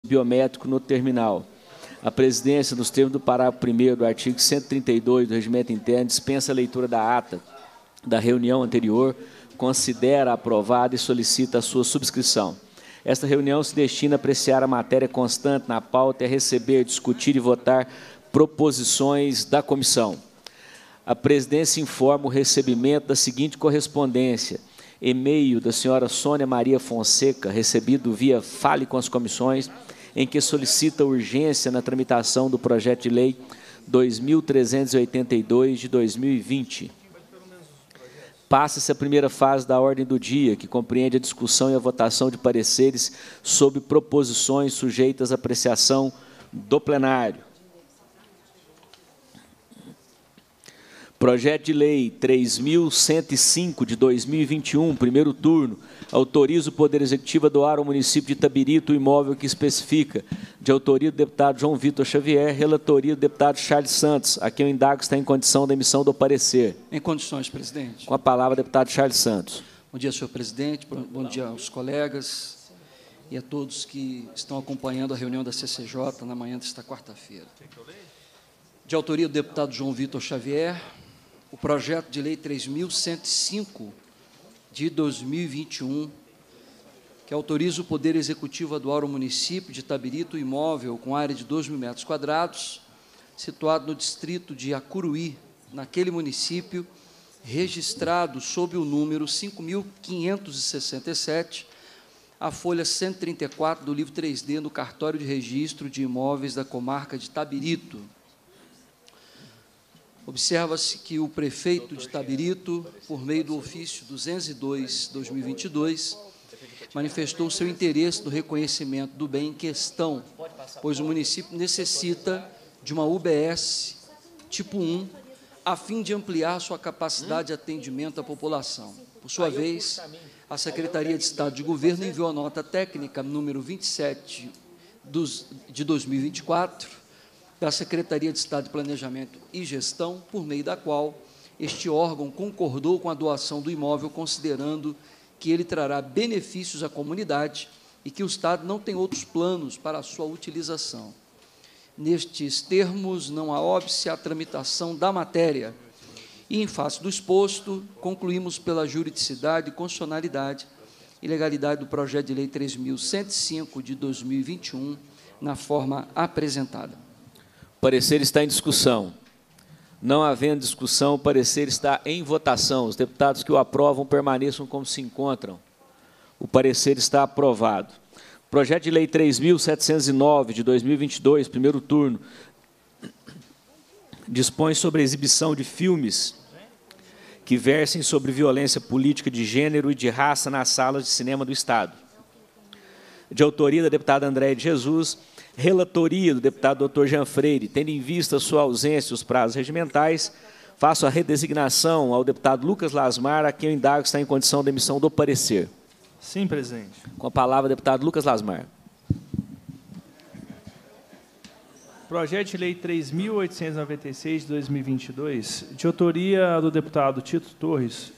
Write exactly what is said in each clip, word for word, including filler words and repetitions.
biométrico no terminal. A presidência, nos termos do parágrafo primeiro do artigo cento e trinta e dois do Regimento Interno, dispensa a leitura da ata da reunião anterior, considera aprovada e solicita a sua subscrição. Esta reunião se destina a apreciar a matéria constante na pauta e a receber, discutir e votar proposições da comissão. A presidência informa o recebimento da seguinte correspondência: e-mail da senhora Sônia Maria Fonseca, recebido via Fale com as Comissões, em que solicita urgência na tramitação do projeto de lei dois mil trezentos e oitenta e dois de dois mil e vinte. Passa-se a primeira fase da ordem do dia, que compreende a discussão e a votação de pareceres sobre proposições sujeitas à apreciação do plenário. Projeto de Lei três mil cento e cinco, de dois mil e vinte e um, primeiro turno, autoriza o Poder Executivo a doar ao município de Itabirito o imóvel que especifica, de autoria do deputado João Vitor Xavier, relatoria do deputado Charles Santos, a quem o indago está em condição da emissão do parecer. Em condições, presidente. Com a palavra, deputado Charles Santos. Bom dia, senhor presidente, bom dia aos colegas e a todos que estão acompanhando a reunião da C C J na manhã desta quarta-feira. De autoria do deputado João Vitor Xavier, o projeto de lei três mil cento e cinco, de dois mil e vinte e um, que autoriza o Poder Executivo a doar ao município de Itabirito o imóvel com área de dois mil metros quadrados, situado no distrito de Acuruí, naquele município, registrado sob o número cinco mil quinhentos e sessenta e sete, a folha cento e trinta e quatro do livro três D, no cartório de registro de imóveis da comarca de Itabirito. Observa-se que o prefeito de Itabirito, por meio do ofício duzentos e dois barra dois mil e vinte e dois, manifestou seu interesse no reconhecimento do bem em questão, pois o município necessita de uma U B S tipo um, a fim de ampliar sua capacidade de atendimento à população. Por sua vez, a Secretaria de Estado de Governo enviou a nota técnica número vinte e sete de dois mil e vinte e quatro, da Secretaria de Estado de Planejamento e Gestão, por meio da qual este órgão concordou com a doação do imóvel, considerando que ele trará benefícios à comunidade e que o Estado não tem outros planos para a sua utilização. Nestes termos, não há óbice à tramitação da matéria e, em face do exposto, concluímos pela juridicidade, constitucionalidade e legalidade do projeto de lei três mil cento e cinco, de dois mil e vinte e um, na forma apresentada. O parecer está em discussão. Não havendo discussão, o parecer está em votação. Os deputados que o aprovam permaneçam como se encontram. O parecer está aprovado. Projeto de lei três mil setecentos e nove, de dois mil e vinte e dois, primeiro turno, dispõe sobre a exibição de filmes que versem sobre violência política de gênero e de raça nas salas de cinema do Estado. De autoria da deputada Andréia de Jesus, relatoria do deputado doutor Jean Freire, tendo em vista sua ausência e os prazos regimentais, faço a redesignação ao deputado Lucas Lasmar, a quem o indago está em condição da emissão do parecer. Sim, presidente. Com a palavra, deputado Lucas Lasmar. Projeto de lei três mil oitocentos e noventa e seis, de dois mil e vinte e dois, de autoria do deputado Tito Torres.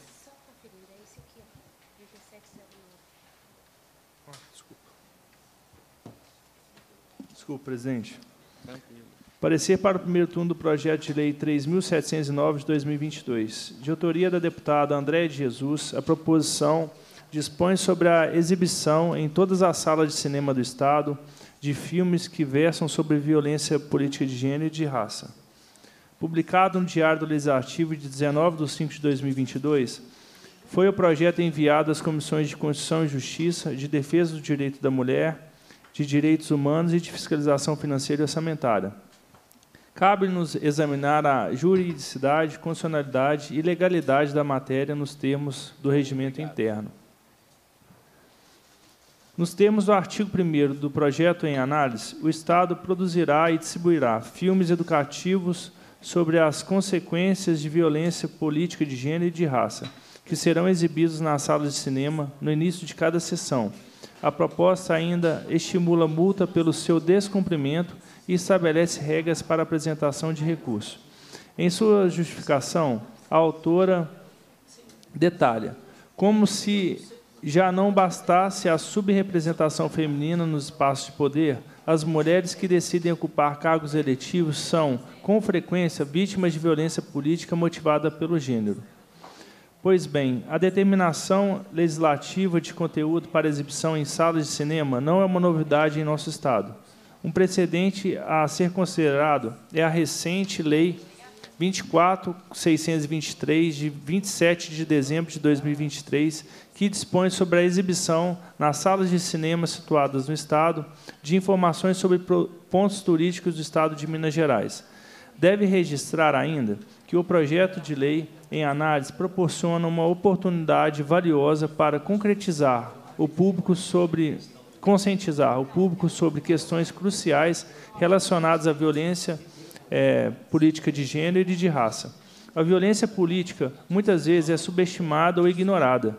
Desculpe, presidente. Parecer para o primeiro turno do projeto de lei três mil setecentos e nove, de dois mil e vinte e dois. De autoria da deputada Andréia de Jesus, a proposição dispõe sobre a exibição em todas as salas de cinema do Estado de filmes que versam sobre violência política de gênero e de raça. Publicado no Diário do Legislativo de dezenove de cinco de dois mil e vinte e dois, foi o projeto enviado às Comissões de Constituição e Justiça, de Defesa do Direito da Mulher, de Direitos Humanos e de Fiscalização Financeira e Orçamentária. Cabe-nos examinar a juridicidade, constitucionalidade e legalidade da matéria nos termos do regimento interno. Nos termos do artigo primeiro do projeto em análise, o Estado produzirá e distribuirá filmes educativos sobre as consequências de violência política de gênero e de raça, que serão exibidos nas salas de cinema no início de cada sessão. A proposta ainda estimula multa pelo seu descumprimento e estabelece regras para apresentação de recurso. Em sua justificação, a autora detalha como se já não bastasse a subrepresentação feminina nos espaços de poder, as mulheres que decidem ocupar cargos eletivos são, com frequência, vítimas de violência política motivada pelo gênero. Pois bem, a determinação legislativa de conteúdo para exibição em salas de cinema não é uma novidade em nosso Estado. Um precedente a ser considerado é a recente Lei vinte e quatro mil seiscentos e vinte e três, de vinte e sete de dezembro de dois mil e vinte e três, que dispõe sobre a exibição nas salas de cinema situadas no Estado de informações sobre pontos turísticos do Estado de Minas Gerais. Deve registrar ainda que o projeto de lei em análise proporciona uma oportunidade valiosa para concretizar o público sobre conscientizar o público sobre questões cruciais relacionadas à violência é, política de gênero e de raça. A violência política muitas vezes é subestimada ou ignorada.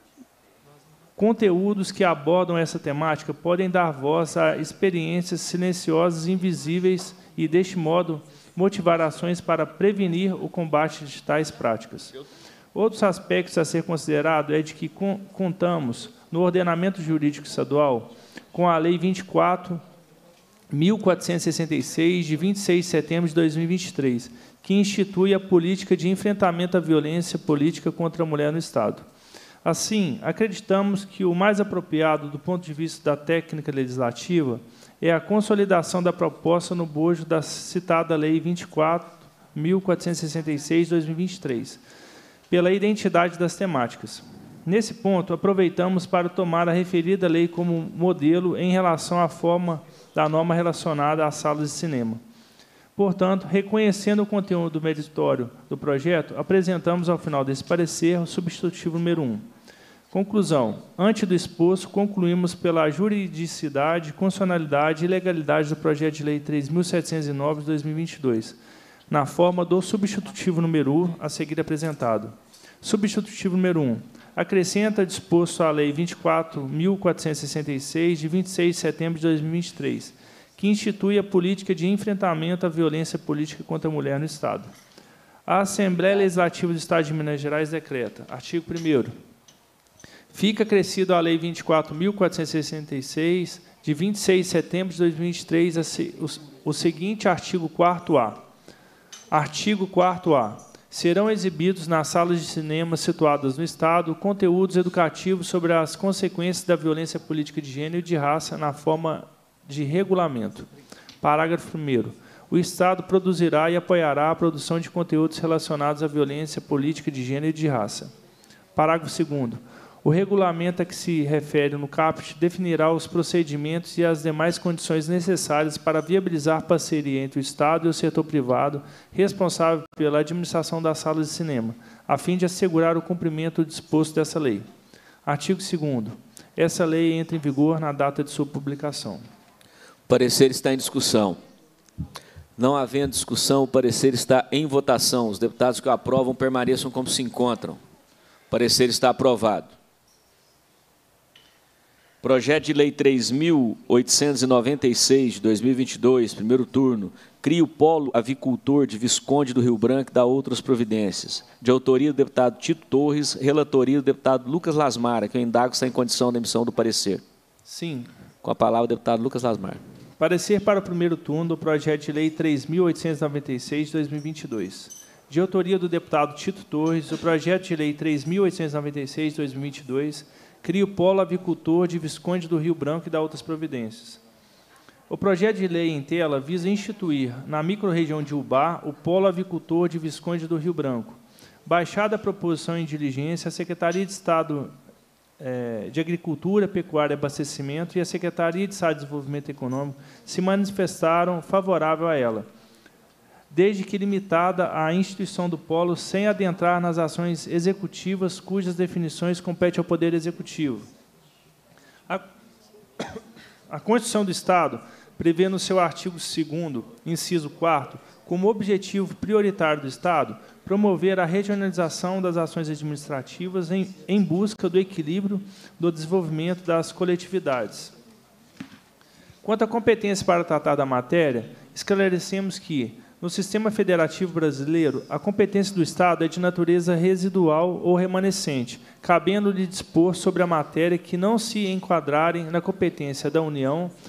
Conteúdos que abordam essa temática podem dar voz a experiências silenciosas e invisíveis e, deste modo, motivar ações para prevenir o combate de tais práticas. Outros aspectos a ser considerado é de que contamos, no ordenamento jurídico estadual, com a Lei vinte e quatro mil quatrocentos e sessenta e seis, de vinte e seis de setembro de dois mil e vinte e três, que institui a política de enfrentamento à violência política contra a mulher no Estado. Assim, acreditamos que o mais apropriado, do ponto de vista da técnica legislativa, é a consolidação da proposta no bojo da citada Lei vinte e quatro mil quatrocentos e sessenta e seis, de dois mil e vinte e três, pela identidade das temáticas. Nesse ponto, aproveitamos para tomar a referida lei como modelo em relação à forma da norma relacionada às salas de cinema. Portanto, reconhecendo o conteúdo meritório do projeto, apresentamos ao final desse parecer o substitutivo número um. Conclusão. Ante do exposto, concluímos pela juridicidade, constitucionalidade e legalidade do projeto de lei três mil setecentos e nove, de dois mil e vinte e dois, na forma do substitutivo número um a seguir apresentado. Substitutivo número um. Acrescenta disposto à Lei vinte e quatro mil quatrocentos e sessenta e seis, de vinte e seis de setembro de dois mil e vinte e três, que institui a política de enfrentamento à violência política contra a mulher no Estado. A Assembleia Legislativa do Estado de Minas Gerais decreta, artigo primeiro, fica acrescido à Lei vinte e quatro mil quatrocentos e sessenta e seis, de vinte e seis de setembro de dois mil e vinte e três, o seguinte artigo quarto A. Artigo quarto A. Serão exibidos nas salas de cinema situadas no Estado conteúdos educativos sobre as consequências da violência política de gênero e de raça na forma de regulamento. Parágrafo primeiro. O Estado produzirá e apoiará a produção de conteúdos relacionados à violência política de gênero e de raça. Parágrafo segundo. O regulamento a que se refere no caput definirá os procedimentos e as demais condições necessárias para viabilizar parceria entre o Estado e o setor privado responsável pela administração das salas de cinema, a fim de assegurar o cumprimento do disposto dessa lei. Artigo segundo. Essa lei entra em vigor na data de sua publicação. O parecer está em discussão. Não havendo discussão, o parecer está em votação. Os deputados que o aprovam permaneçam como se encontram. O parecer está aprovado. Projeto de Lei três mil oitocentos e noventa e seis, de dois mil e vinte e dois, primeiro turno, cria o Polo Avicultor de Visconde do Rio Branco e dá outras providências. De autoria do deputado Tito Torres, relatoria do deputado Lucas Lasmar, que eu indago está em condição da emissão do parecer. Sim. Com a palavra o deputado Lucas Lasmar. Parecer para o primeiro turno do projeto de Lei três mil oitocentos e noventa e seis, de dois mil e vinte e dois. De autoria do deputado Tito Torres, o projeto de Lei três mil oitocentos e noventa e seis, de dois mil e vinte e dois, cria o Polo Avicultor de Visconde do Rio Branco e dá outras providências. O projeto de lei em tela visa instituir, na microrregião de Ubá, o Polo Avicultor de Visconde do Rio Branco. Baixada a proposição em diligência, a Secretaria de Estado eh, de Agricultura, Pecuária e Abastecimento e a Secretaria de Estado de Desenvolvimento Econômico se manifestaram favorável a ela, desde que limitada à instituição do polo sem adentrar nas ações executivas cujas definições competem ao Poder Executivo. A, a Constituição do Estado prevê no seu artigo segundo, inciso quarto, como objetivo prioritário do Estado, promover a regionalização das ações administrativas em, em busca do equilíbrio do desenvolvimento das coletividades. Quanto à competência para tratar da matéria, esclarecemos que, no sistema federativo brasileiro, a competência do Estado é de natureza residual ou remanescente, cabendo-lhe dispor sobre a matéria que não se enquadrarem na competência da União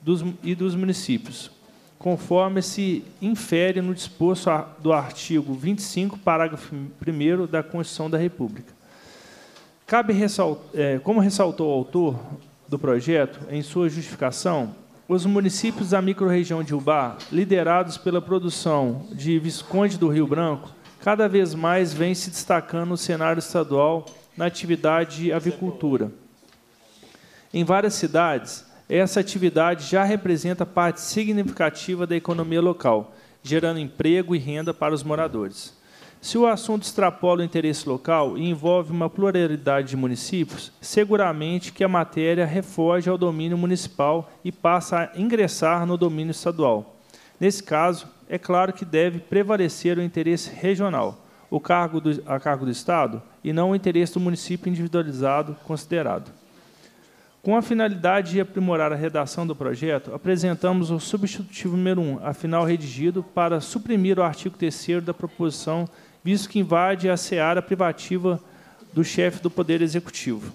dos, e dos municípios, conforme se infere no disposto do artigo vinte e cinco, parágrafo primeiro da Constituição da República. Cabe ressaltar, é, como ressaltou o autor do projeto em sua justificação, os municípios da microrregião de Ubá, liderados pela produção de Visconde do Rio Branco, cada vez mais vêm se destacando no cenário estadual na atividade de avicultura. Em várias cidades, essa atividade já representa parte significativa da economia local, gerando emprego e renda para os moradores. Se o assunto extrapola o interesse local e envolve uma pluralidade de municípios, seguramente que a matéria refoge ao domínio municipal e passa a ingressar no domínio estadual. Nesse caso, é claro que deve prevalecer o interesse regional, o cargo do, a cargo do Estado, e não o interesse do município individualizado considerado. Com a finalidade de aprimorar a redação do projeto, apresentamos o substitutivo número um, afinal redigido, para suprimir o artigo terceiro da proposição, visto que invade a seara privativa do chefe do Poder Executivo.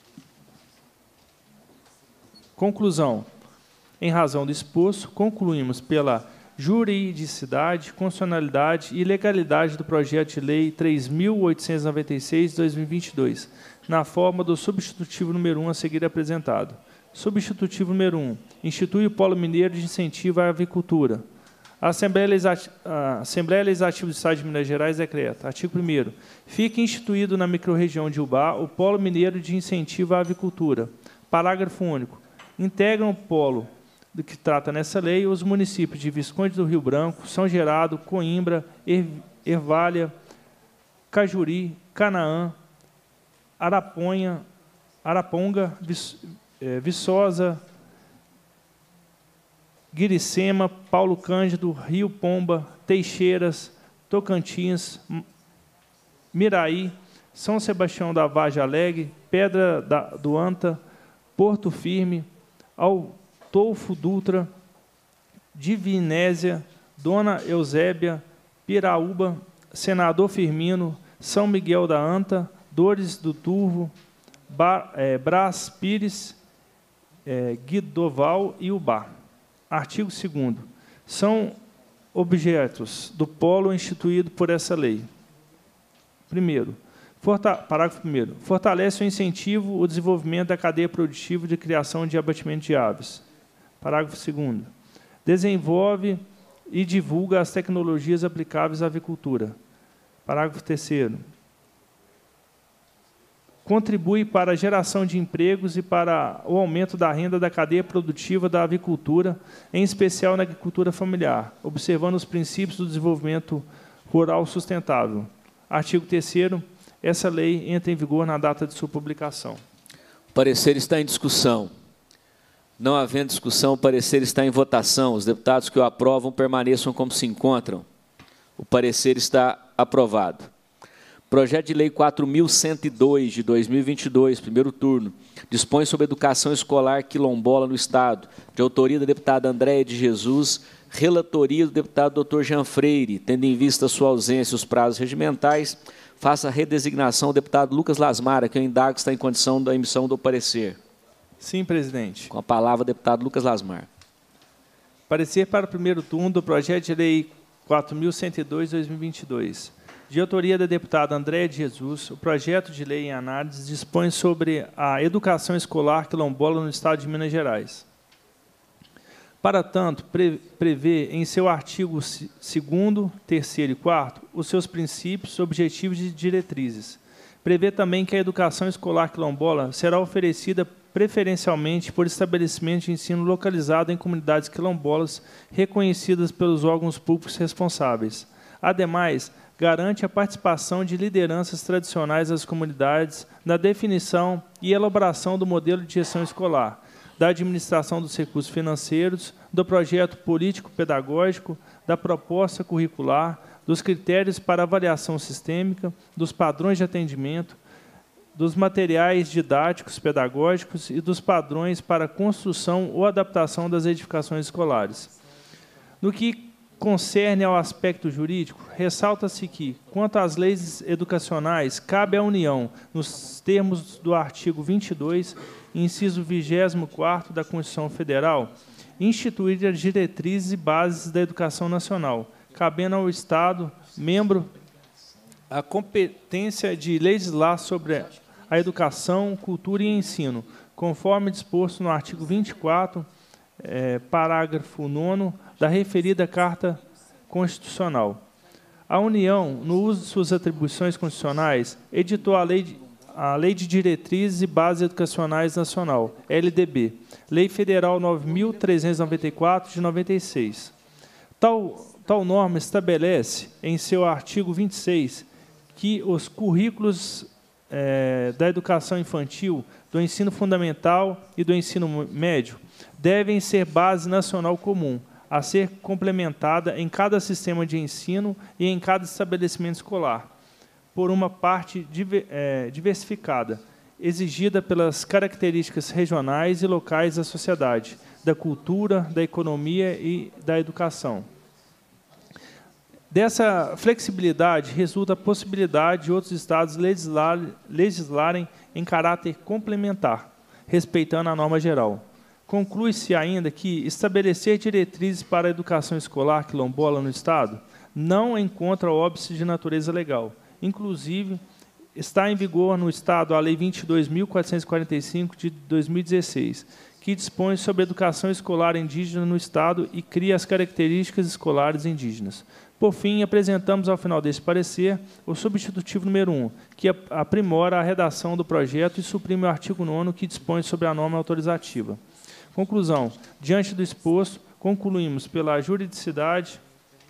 Conclusão. Em razão do exposto, concluímos pela juridicidade, constitucionalidade e legalidade do projeto de lei três mil oitocentos e noventa e seis de dois mil e vinte e dois, na forma do substitutivo número um a seguir apresentado. Substitutivo número um. Institui o Polo Mineiro de Incentivo à Avicultura. A Assembleia Legislativa, a Assembleia Legislativa do Estado de Minas Gerais decreta. Artigo primeiro. Fica instituído na microrregião de Ubá o Polo Mineiro de Incentivo à Avicultura. Parágrafo único. Integram o polo do que trata nessa lei os municípios de Visconde do Rio Branco, São Gerardo, Coimbra, Ervália, Cajuri, Canaã, Araponha, Araponga, Viçosa, Guiricema, Paulo Cândido, Rio Pomba, Teixeiras, Tocantins, Miraí, São Sebastião da Vargem Alegre, Pedra da, do Anta, Porto Firme, Altolfo Dutra, Divinésia, Dona Eusébia, Piraúba, Senador Firmino, São Miguel da Anta, Dores do Turvo, Bar, é, Brás Pires, é, Guidoval e Ubá. Artigo segundo. São objetos do polo instituído por essa lei. Primeiro, forta, parágrafo primeiro. Fortalece o incentivo o desenvolvimento da cadeia produtiva de criação de abatimento de aves. Parágrafo segundo. Desenvolve e divulga as tecnologias aplicáveis à avicultura. Parágrafo terceiro. Contribui para a geração de empregos e para o aumento da renda da cadeia produtiva da avicultura, em especial na agricultura familiar, observando os princípios do desenvolvimento rural sustentável. Artigo terceiro. Essa lei entra em vigor na data de sua publicação. O parecer está em discussão. Não havendo discussão, o parecer está em votação. Os deputados que o aprovam permaneçam como se encontram. O parecer está aprovado. Projeto de Lei quatro mil cento e dois, de dois mil e vinte e dois, primeiro turno, dispõe sobre educação escolar quilombola no Estado, de autoria da deputada Andréia de Jesus, relatoria do deputado doutor Jean Freire, tendo em vista a sua ausência e os prazos regimentais, faça a redesignação do deputado Lucas Lasmar, que eu indago está em condição da emissão do parecer. Sim, presidente. Com a palavra, o deputado Lucas Lasmar. Parecer para o primeiro turno do projeto de Lei quatro mil cento e dois, de dois mil e vinte e dois. De autoria da deputada Andréia de Jesus, o projeto de lei em análise dispõe sobre a educação escolar quilombola no Estado de Minas Gerais. Para tanto, pre prevê em seu artigo segundo, terceiro e quarto os seus princípios, objetivos e diretrizes. Prevê também que a educação escolar quilombola será oferecida preferencialmente por estabelecimentos de ensino localizado em comunidades quilombolas reconhecidas pelos órgãos públicos responsáveis. Ademais, garante a participação de lideranças tradicionais das comunidades na definição e elaboração do modelo de gestão escolar, da administração dos recursos financeiros, do projeto político-pedagógico, da proposta curricular, dos critérios para avaliação sistêmica, dos padrões de atendimento, dos materiais didáticos pedagógicos e dos padrões para construção ou adaptação das edificações escolares. No que concerne ao aspecto jurídico, ressalta-se que, quanto às leis educacionais, cabe à União, nos termos do artigo vinte e dois, inciso vigésimo quarto da Constituição Federal, instituir as diretrizes e bases da educação nacional, cabendo ao Estado, membro, a competência de legislar sobre a educação, cultura e ensino, conforme disposto no artigo vinte e quatro, é, parágrafo nono da referida Carta Constitucional. A União, no uso de suas atribuições constitucionais, editou a Lei de, a Lei de Diretrizes e Bases Educacionais Nacional, L D B, Lei Federal nove mil trezentos e noventa e quatro, de noventa e seis. Tal, tal norma estabelece, em seu artigo vinte e seis, que os currículos é, da educação infantil, do ensino fundamental e do ensino médio devem ser base nacional comum, a ser complementada em cada sistema de ensino e em cada estabelecimento escolar, por uma parte diversificada, exigida pelas características regionais e locais da sociedade, da cultura, da economia e da educação. Dessa flexibilidade resulta a possibilidade de outros estados legislar, legislarem em caráter complementar, respeitando a norma geral. Conclui-se ainda que estabelecer diretrizes para a educação escolar quilombola no Estado não encontra óbice de natureza legal. Inclusive, está em vigor no Estado a Lei vinte e dois mil quatrocentos e quarenta e cinco, de dois mil e dezesseis, que dispõe sobre a educação escolar indígena no Estado e cria as características escolares indígenas. Por fim, apresentamos, ao final desse parecer, o substitutivo número um, que aprimora a redação do projeto e suprime o artigo nono, que dispõe sobre a norma autorizativa. Conclusão. Diante do exposto, concluímos pela juridicidade,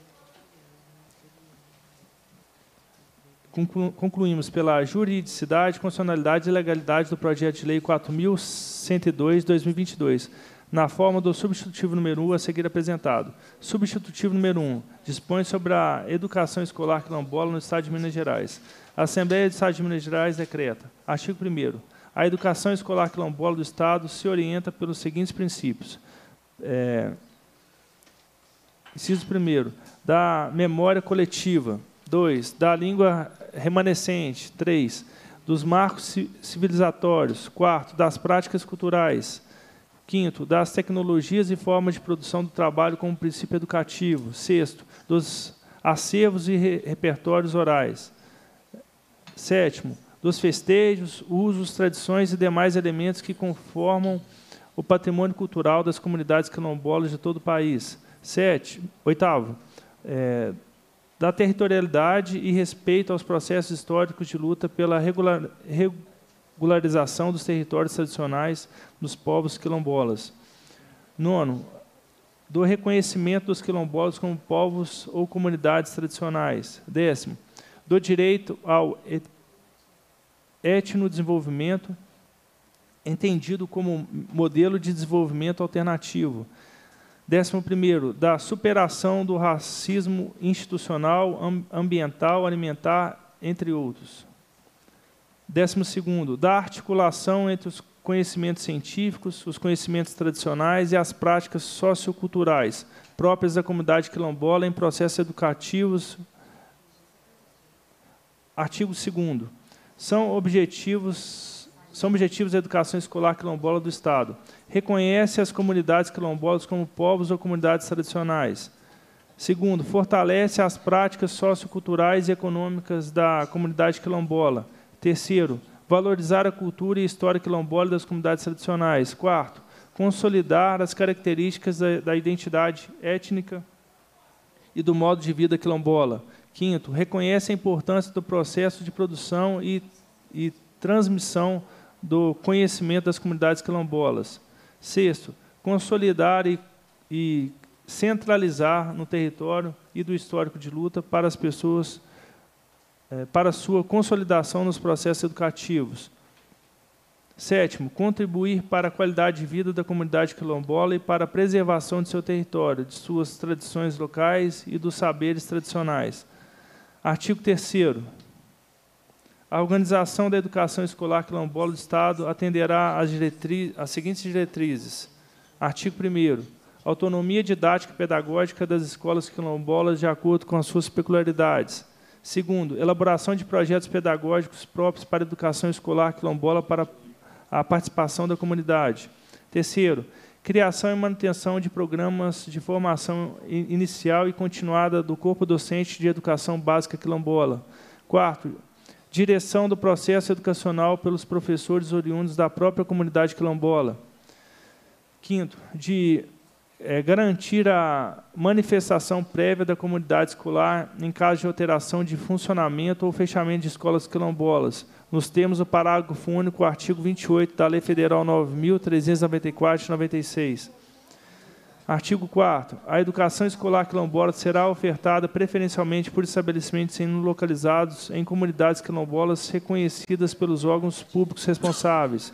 conclu, concluímos pela juridicidade, constitucionalidade e legalidade do projeto de lei quatro mil cento e dois, de dois mil e vinte e dois, na forma do substitutivo número um a seguir apresentado. Substitutivo número um, dispõe sobre a educação escolar quilombola no Estado de Minas Gerais. A Assembleia do Estado de Minas Gerais decreta. Artigo primeiro. A educação escolar quilombola do Estado se orienta pelos seguintes princípios. É, inciso primeiro, da memória coletiva. Dois, da língua remanescente. Três, dos marcos civilizatórios. Quarto, das práticas culturais. Quinto, das tecnologias e formas de produção do trabalho como princípio educativo. Sexto, dos acervos e re repertórios orais. Sétimo, dos festejos, usos, tradições e demais elementos que conformam o patrimônio cultural das comunidades quilombolas de todo o país. Sete, oitavo, é, da territorialidade e respeito aos processos históricos de luta pela regular, regularização dos territórios tradicionais dos povos quilombolas. Nono, do reconhecimento dos quilombolas como povos ou comunidades tradicionais. Décimo, do direito ao etnodesenvolvimento, entendido como modelo de desenvolvimento alternativo. Décimo primeiro, da superação do racismo institucional, ambiental, alimentar, entre outros. Décimo segundo, da articulação entre os conhecimentos científicos, os conhecimentos tradicionais e as práticas socioculturais próprias da comunidade quilombola em processos educativos. Artigo segundo. São objetivos, são objetivos da educação escolar quilombola do Estado. Reconhece as comunidades quilombolas como povos ou comunidades tradicionais. Segundo, fortalece as práticas socioculturais e econômicas da comunidade quilombola. Terceiro, valorizar a cultura e história quilombola das comunidades tradicionais. Quarto, consolidar as características da, da identidade étnica e do modo de vida quilombola. Quinto, reconhece a importância do processo de produção e, e transmissão do conhecimento das comunidades quilombolas. Sexto, consolidar e, e centralizar no território e do histórico de luta para as pessoas, é, para sua consolidação nos processos educativos. Sétimo, contribuir para a qualidade de vida da comunidade quilombola e para a preservação de seu território, de suas tradições locais e dos saberes tradicionais. Artigo terceiro. A organização da educação escolar quilombola do Estado atenderá às, às seguintes diretrizes. Artigo primeiro. Autonomia didática e pedagógica das escolas quilombolas de acordo com as suas peculiaridades. Segundo, elaboração de projetos pedagógicos próprios para a educação escolar quilombola para a participação da comunidade. Terceiro, criação e manutenção de programas de formação inicial e continuada do corpo docente de educação básica quilombola. Quarto, direção do processo educacional pelos professores oriundos da própria comunidade quilombola. Quinto, de é, garantir a manifestação prévia da comunidade escolar em caso de alteração de funcionamento ou fechamento de escolas quilombolas, nos termos do parágrafo único, artigo vinte e oito da Lei Federal nove mil trezentos e noventa e quatro, de noventa e seis. Artigo quarto. A educação escolar quilombola será ofertada preferencialmente por estabelecimentos sendo localizados em comunidades quilombolas reconhecidas pelos órgãos públicos responsáveis.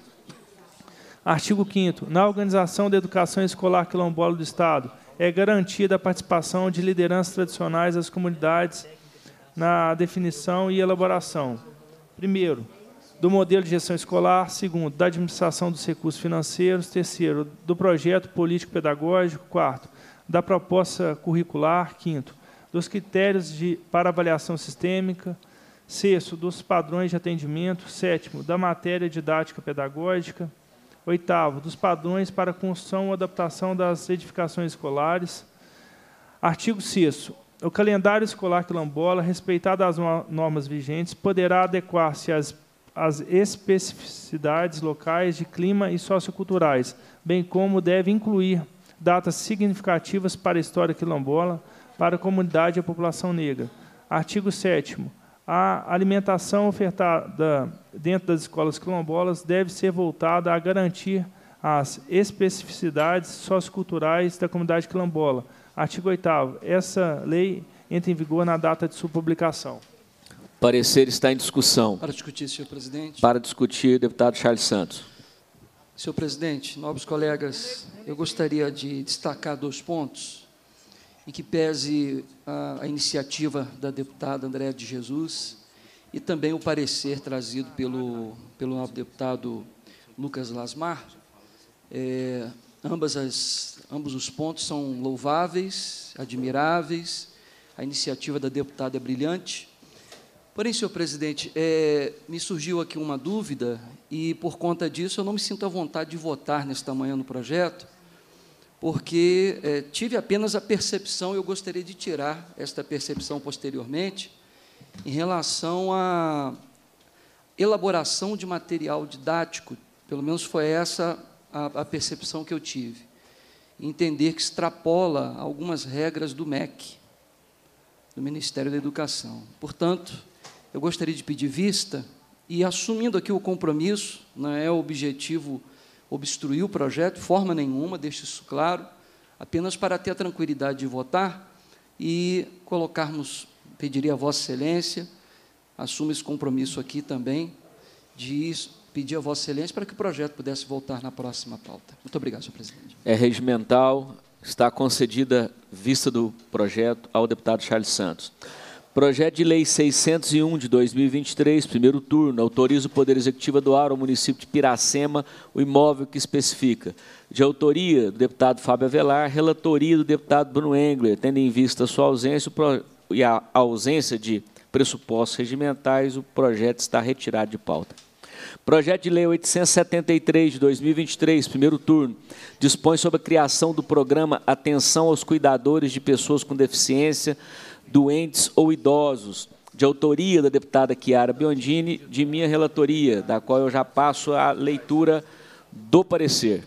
Artigo quinto. Na organização da educação escolar quilombola do Estado, é garantida a participação de lideranças tradicionais das comunidades na definição e elaboração. Primeiro, do modelo de gestão escolar. Segundo, da administração dos recursos financeiros. Terceiro, do projeto político-pedagógico. Quarto, da proposta curricular. Quinto, dos critérios de, para avaliação sistêmica. Sexto, dos padrões de atendimento. Sétimo, da matéria didática pedagógica. Oitavo, dos padrões para a construção ou adaptação das edificações escolares. Artigo sexto. O calendário escolar quilombola, respeitadas as normas vigentes, poderá adequar-se às, às especificidades locais de clima e socioculturais, bem como deve incluir datas significativas para a história quilombola, para a comunidade e a população negra. Artigo sétimo. A alimentação ofertada dentro das escolas quilombolas deve ser voltada a garantir as especificidades socioculturais da comunidade quilombola. Artigo oitavo. Essa lei entra em vigor na data de sua publicação. Parecer está em discussão. Para discutir, senhor presidente. Para discutir, deputado Charles Santos. Senhor presidente, nobres colegas, eu gostaria de destacar dois pontos em que pese a, a iniciativa da deputada Andréa de Jesus e também o parecer trazido pelo, pelo novo deputado Lucas Lasmar. É, ambas as, ambos os pontos são louváveis, admiráveis, a iniciativa da deputada é brilhante. Porém, senhor presidente, é, me surgiu aqui uma dúvida e, por conta disso, eu não me sinto à vontade de votar nesta manhã no projeto, porque é, tive apenas a percepção, e eu gostaria de tirar esta percepção posteriormente, em relação à elaboração de material didático, pelo menos foi essa a, a percepção que eu tive, entender que extrapola algumas regras do M E C, do Ministério da Educação. Portanto, eu gostaria de pedir vista e, assumindo aqui o compromisso, não é o objetivo obstruir o projeto, de forma nenhuma, deixo isso claro, apenas para ter a tranquilidade de votar e colocarmos, pediria a Vossa Excelência, assumo esse compromisso aqui também, de pedir a Vossa Excelência para que o projeto pudesse voltar na próxima pauta. Muito obrigado, senhor presidente. É regimental, está concedida vista do projeto ao deputado Charles Santos. Projeto de Lei seiscentos e um, de dois mil e vinte e três, primeiro turno, autoriza o Poder Executivo a doar ao município de Piracema o imóvel que especifica. De autoria do deputado Fábio Avelar, relatoria do deputado Bruno Engler, tendo em vista a sua ausência e a ausência de pressupostos regimentais, o projeto está retirado de pauta. Projeto de Lei oitocentos e setenta e três, de dois mil e vinte e três, primeiro turno, dispõe sobre a criação do programa Atenção aos Cuidadores de Pessoas com Deficiência, Doentes ou Idosos, de autoria da deputada Chiara Biondini, de minha relatoria, da qual eu já passo a leitura do parecer.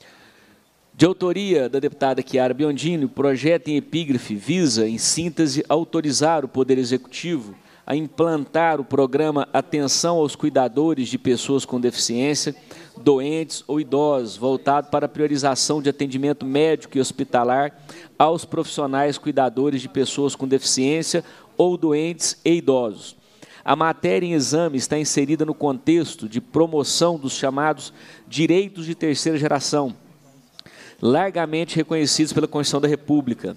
De autoria da deputada Chiara Biondini, o projeto em epígrafe visa, em síntese, autorizar o Poder Executivo a implantar o programa Atenção aos Cuidadores de Pessoas com Deficiência, Doentes ou Idosos, voltado para a priorização de atendimento médico e hospitalar aos profissionais cuidadores de pessoas com deficiência ou doentes e idosos. A matéria em exame está inserida no contexto de promoção dos chamados direitos de terceira geração, largamente reconhecidos pela Constituição da República.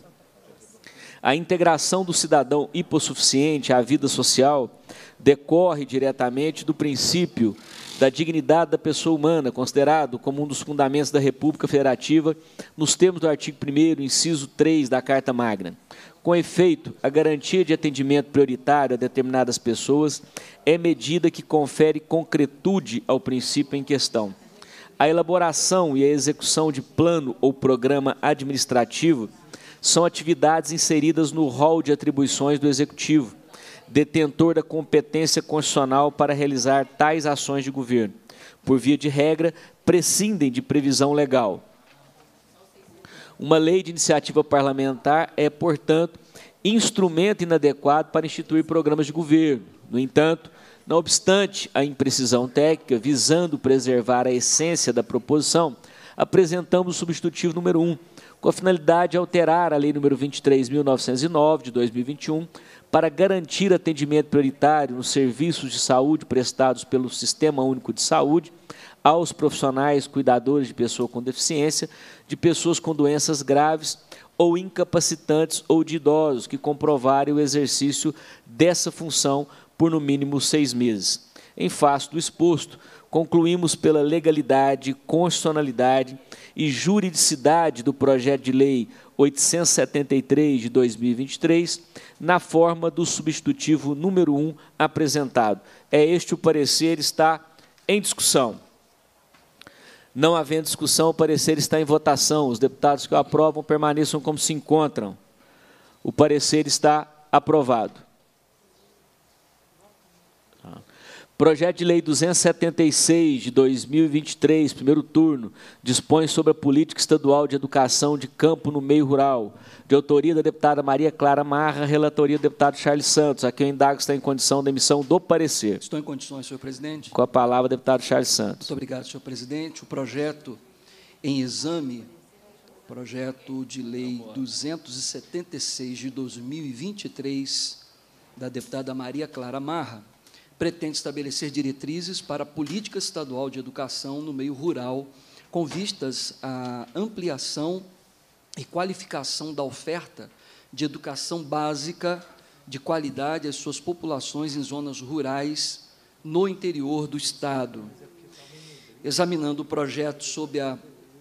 A integração do cidadão hipossuficiente à vida social decorre diretamente do princípio da dignidade da pessoa humana, considerado como um dos fundamentos da República Federativa, nos termos do artigo primeiro, inciso três da Carta Magna. Com efeito, a garantia de atendimento prioritário a determinadas pessoas é medida que confere concretude ao princípio em questão. A elaboração e a execução de plano ou programa administrativo são atividades inseridas no rol de atribuições do Executivo, detentor da competência constitucional para realizar tais ações de governo. Por via de regra, prescindem de previsão legal. Uma lei de iniciativa parlamentar é, portanto, instrumento inadequado para instituir programas de governo. No entanto, não obstante a imprecisão técnica, visando preservar a essência da proposição, apresentamos o substitutivo número um, com a finalidade de alterar a Lei número vinte e três mil novecentos e nove, de dois mil e vinte e um, para garantir atendimento prioritário nos serviços de saúde prestados pelo Sistema Único de Saúde aos profissionais cuidadores de pessoa com deficiência, de pessoas com doenças graves ou incapacitantes ou de idosos que comprovarem o exercício dessa função por no mínimo seis meses. Em face do exposto, concluímos pela legalidade, constitucionalidade e juridicidade do projeto de lei oitocentos e setenta e três de dois mil e vinte e três, na forma do substitutivo número um apresentado. É este o parecer, está em discussão. Não havendo discussão, o parecer está em votação. Os deputados que o aprovam permaneçam como se encontram. O parecer está aprovado. Projeto de Lei duzentos e setenta e seis, de dois mil e vinte e três, primeiro turno, dispõe sobre a política estadual de educação de campo no meio rural, de autoria da deputada Maria Clara Marra, relatoria do deputado Charles Santos. Aqui eu indago está em condição da emissão do parecer. Estou em condições, senhor presidente. Com a palavra, deputado Charles Santos. Muito obrigado, senhor presidente. O projeto em exame, projeto de lei duzentos e setenta e seis, de dois mil e vinte e três, da deputada Maria Clara Marra, pretende estabelecer diretrizes para a política estadual de educação no meio rural, com vistas à ampliação e qualificação da oferta de educação básica de qualidade às suas populações em zonas rurais no interior do Estado. Examinando o projeto sob, a,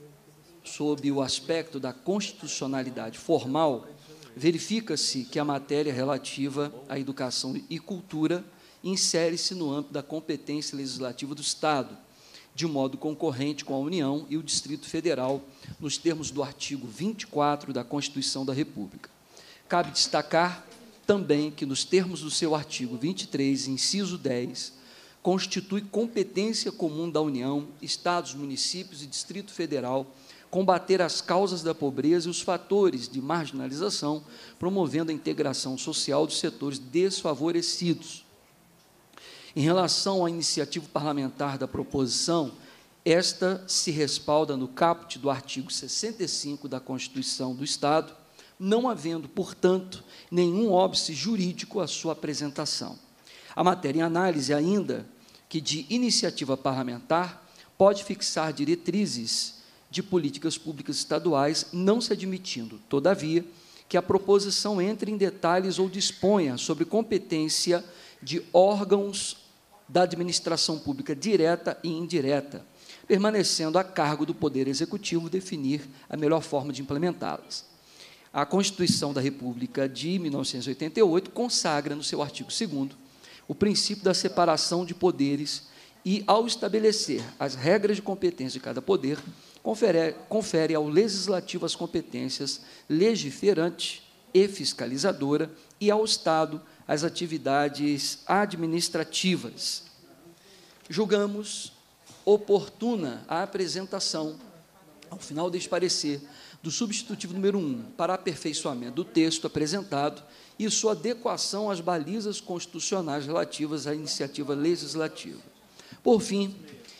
sob o aspecto da constitucionalidade formal, verifica-se que a matéria relativa à educação e cultura insere-se no âmbito da competência legislativa do Estado, de modo concorrente com a União e o Distrito Federal, nos termos do artigo vinte e quatro da Constituição da República. Cabe destacar também que, nos termos do seu artigo vinte e três, inciso dez, constitui competência comum da União, Estados, municípios e Distrito Federal combater as causas da pobreza e os fatores de marginalização, promovendo a integração social dos setores desfavorecidos. Em relação à iniciativa parlamentar da proposição, esta se respalda no caput do artigo sessenta e cinco da Constituição do Estado, não havendo, portanto, nenhum óbice jurídico à sua apresentação. A matéria em análise, ainda que de iniciativa parlamentar, pode fixar diretrizes de políticas públicas estaduais, não se admitindo, todavia, que a proposição entre em detalhes ou disponha sobre competência de órgãos da administração pública direta e indireta, permanecendo a cargo do Poder Executivo definir a melhor forma de implementá-las. A Constituição da República de mil novecentos e oitenta e oito consagra, no seu artigo segundo, o princípio da separação de poderes e, ao estabelecer as regras de competência de cada poder, confere, confere ao Legislativo as competências legiferante e fiscalizadora e ao Estado as atividades administrativas. Julgamos oportuna a apresentação, ao final deste parecer, do substitutivo número um, para aperfeiçoamento do texto apresentado e sua adequação às balizas constitucionais relativas à iniciativa legislativa. Por fim,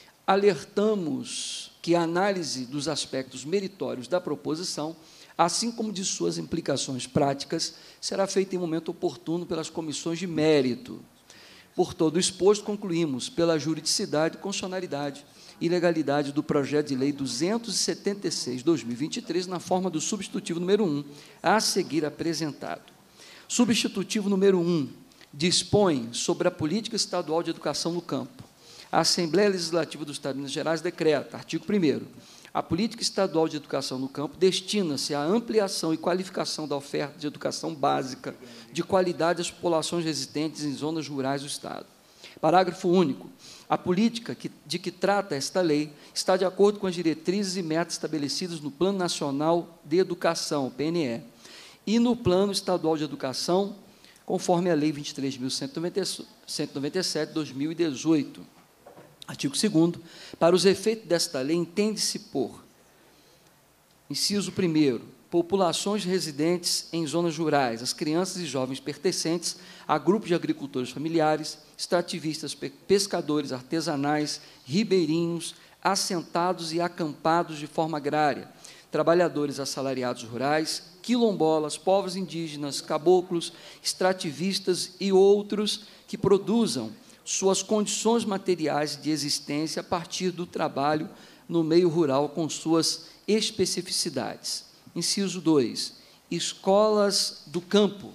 alertamos que a análise dos aspectos meritórios da proposição, assim como de suas implicações práticas, será feita em momento oportuno pelas comissões de mérito. Por todo o exposto, concluímos pela juridicidade, constitucionalidade e legalidade do projeto de lei duzentos e setenta e seis, de dois mil e vinte e três, na forma do substitutivo número um, a seguir apresentado. Substitutivo número um dispõe sobre a política estadual de educação no campo. A Assembleia Legislativa do Estado de Minas Gerais decreta, artigo primeiro, a política estadual de educação no campo destina-se à ampliação e qualificação da oferta de educação básica de qualidade às populações residentes em zonas rurais do Estado. Parágrafo único. A política que, de que trata esta lei está de acordo com as diretrizes e metas estabelecidas no Plano Nacional de Educação, P N E, e no Plano Estadual de Educação, conforme a Lei vinte e três mil cento e noventa e sete, de dois mil e dezoito. Artigo segundo. Para os efeitos desta lei, entende-se por, inciso primeiro, populações residentes em zonas rurais, as crianças e jovens pertencentes a grupos de agricultores familiares, extrativistas, pescadores, artesanais, ribeirinhos, assentados e acampados de forma agrária, trabalhadores assalariados rurais, quilombolas, povos indígenas, caboclos, extrativistas e outros que produzam suas condições materiais de existência a partir do trabalho no meio rural com suas especificidades. Inciso dois, escolas do campo.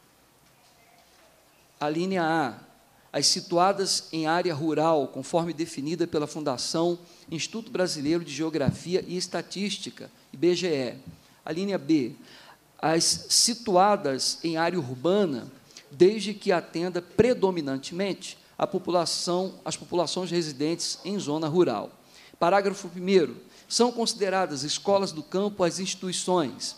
A linha A, as situadas em área rural, conforme definida pela Fundação Instituto Brasileiro de Geografia e Estatística, I B G E. A linha B, as situadas em área urbana, desde que atenda predominantemente a população, as populações residentes em zona rural. Parágrafo primeiro. São consideradas escolas do campo as instituições,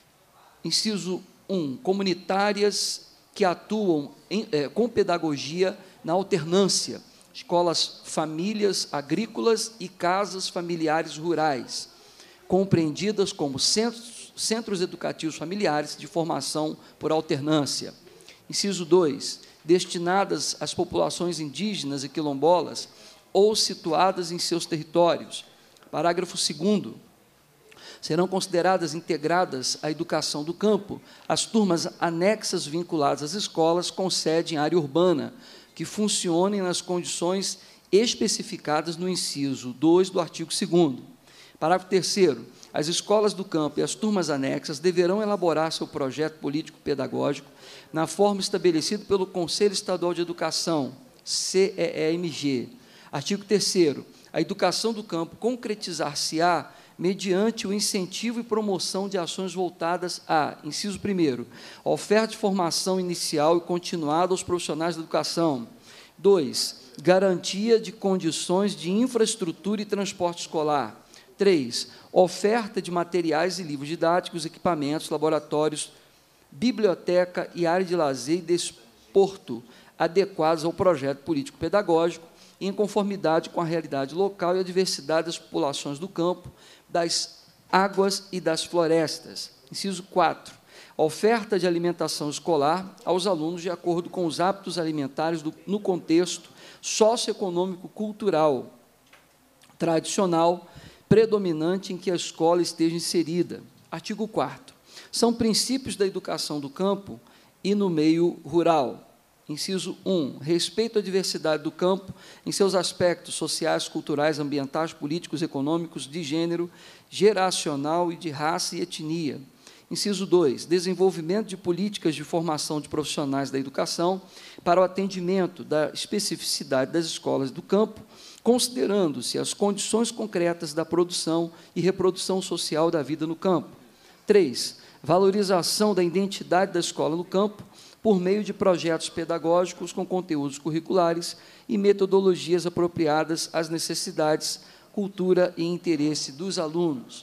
inciso um, comunitárias que atuam em, eh, com pedagogia na alternância, escolas famílias agrícolas e casas familiares rurais, compreendidas como centros, centros educativos familiares de formação por alternância. Inciso dois, destinadas às populações indígenas e quilombolas ou situadas em seus territórios. Parágrafo segundo. Serão consideradas integradas à educação do campo as turmas anexas vinculadas às escolas com sede em área urbana, que funcionem nas condições especificadas no inciso dois do artigo segundo. Parágrafo terceiro. As escolas do campo e as turmas anexas deverão elaborar seu projeto político-pedagógico na forma estabelecida pelo Conselho Estadual de Educação, C E E M G. Artigo terceiro. A educação do campo concretizar-se-á mediante o incentivo e promoção de ações voltadas a, inciso primeiro, a oferta de formação inicial e continuada aos profissionais da educação. Dois, garantia de condições de infraestrutura e transporte escolar. Três, oferta de materiais e livros didáticos, equipamentos, laboratórios, biblioteca e área de lazer e desporto adequados ao projeto político-pedagógico, em conformidade com a realidade local e a diversidade das populações do campo, das águas e das florestas. Inciso quatro. Oferta de alimentação escolar aos alunos de acordo com os hábitos alimentares do, no contexto socioeconômico-cultural tradicional predominante em que a escola esteja inserida. Artigo quarto. São princípios da educação do campo e no meio rural. Inciso um, respeito à diversidade do campo em seus aspectos sociais, culturais, ambientais, políticos, econômicos, de gênero, geracional e de raça e etnia. Inciso dois, desenvolvimento de políticas de formação de profissionais da educação para o atendimento da especificidade das escolas do campo, considerando-se as condições concretas da produção e reprodução social da vida no campo. Três, valorização da identidade da escola no campo, por meio de projetos pedagógicos com conteúdos curriculares e metodologias apropriadas às necessidades, cultura e interesse dos alunos.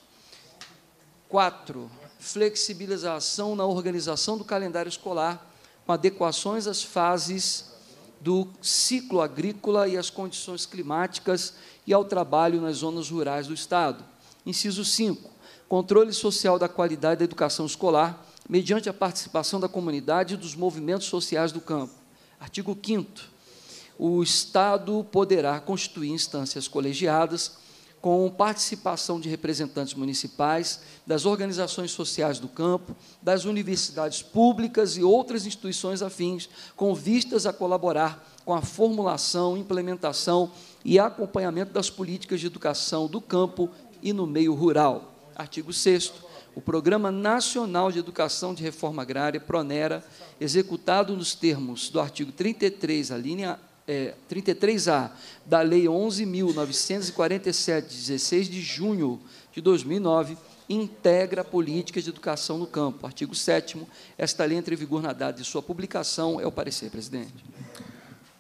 Quatro, flexibilização na organização do calendário escolar, com adequações às fases do ciclo agrícola e às condições climáticas e ao trabalho nas zonas rurais do Estado. Inciso cinco, controle social da qualidade da educação escolar, mediante a participação da comunidade e dos movimentos sociais do campo. Artigo quinto. O Estado poderá constituir instâncias colegiadas com participação de representantes municipais, das organizações sociais do campo, das universidades públicas e outras instituições afins, com vistas a colaborar com a formulação, implementação e acompanhamento das políticas de educação do campo e no meio rural. Artigo sexto. O Programa Nacional de Educação de Reforma Agrária, PRONERA, executado nos termos do artigo trinta e três, a linha é, trinta e três A, da Lei onze mil novecentos e quarenta e sete, de dezesseis de junho de dois mil e nove, integra políticas de educação no campo. Artigo sétimo. Esta lei entra em vigor na data de sua publicação. É o parecer, presidente.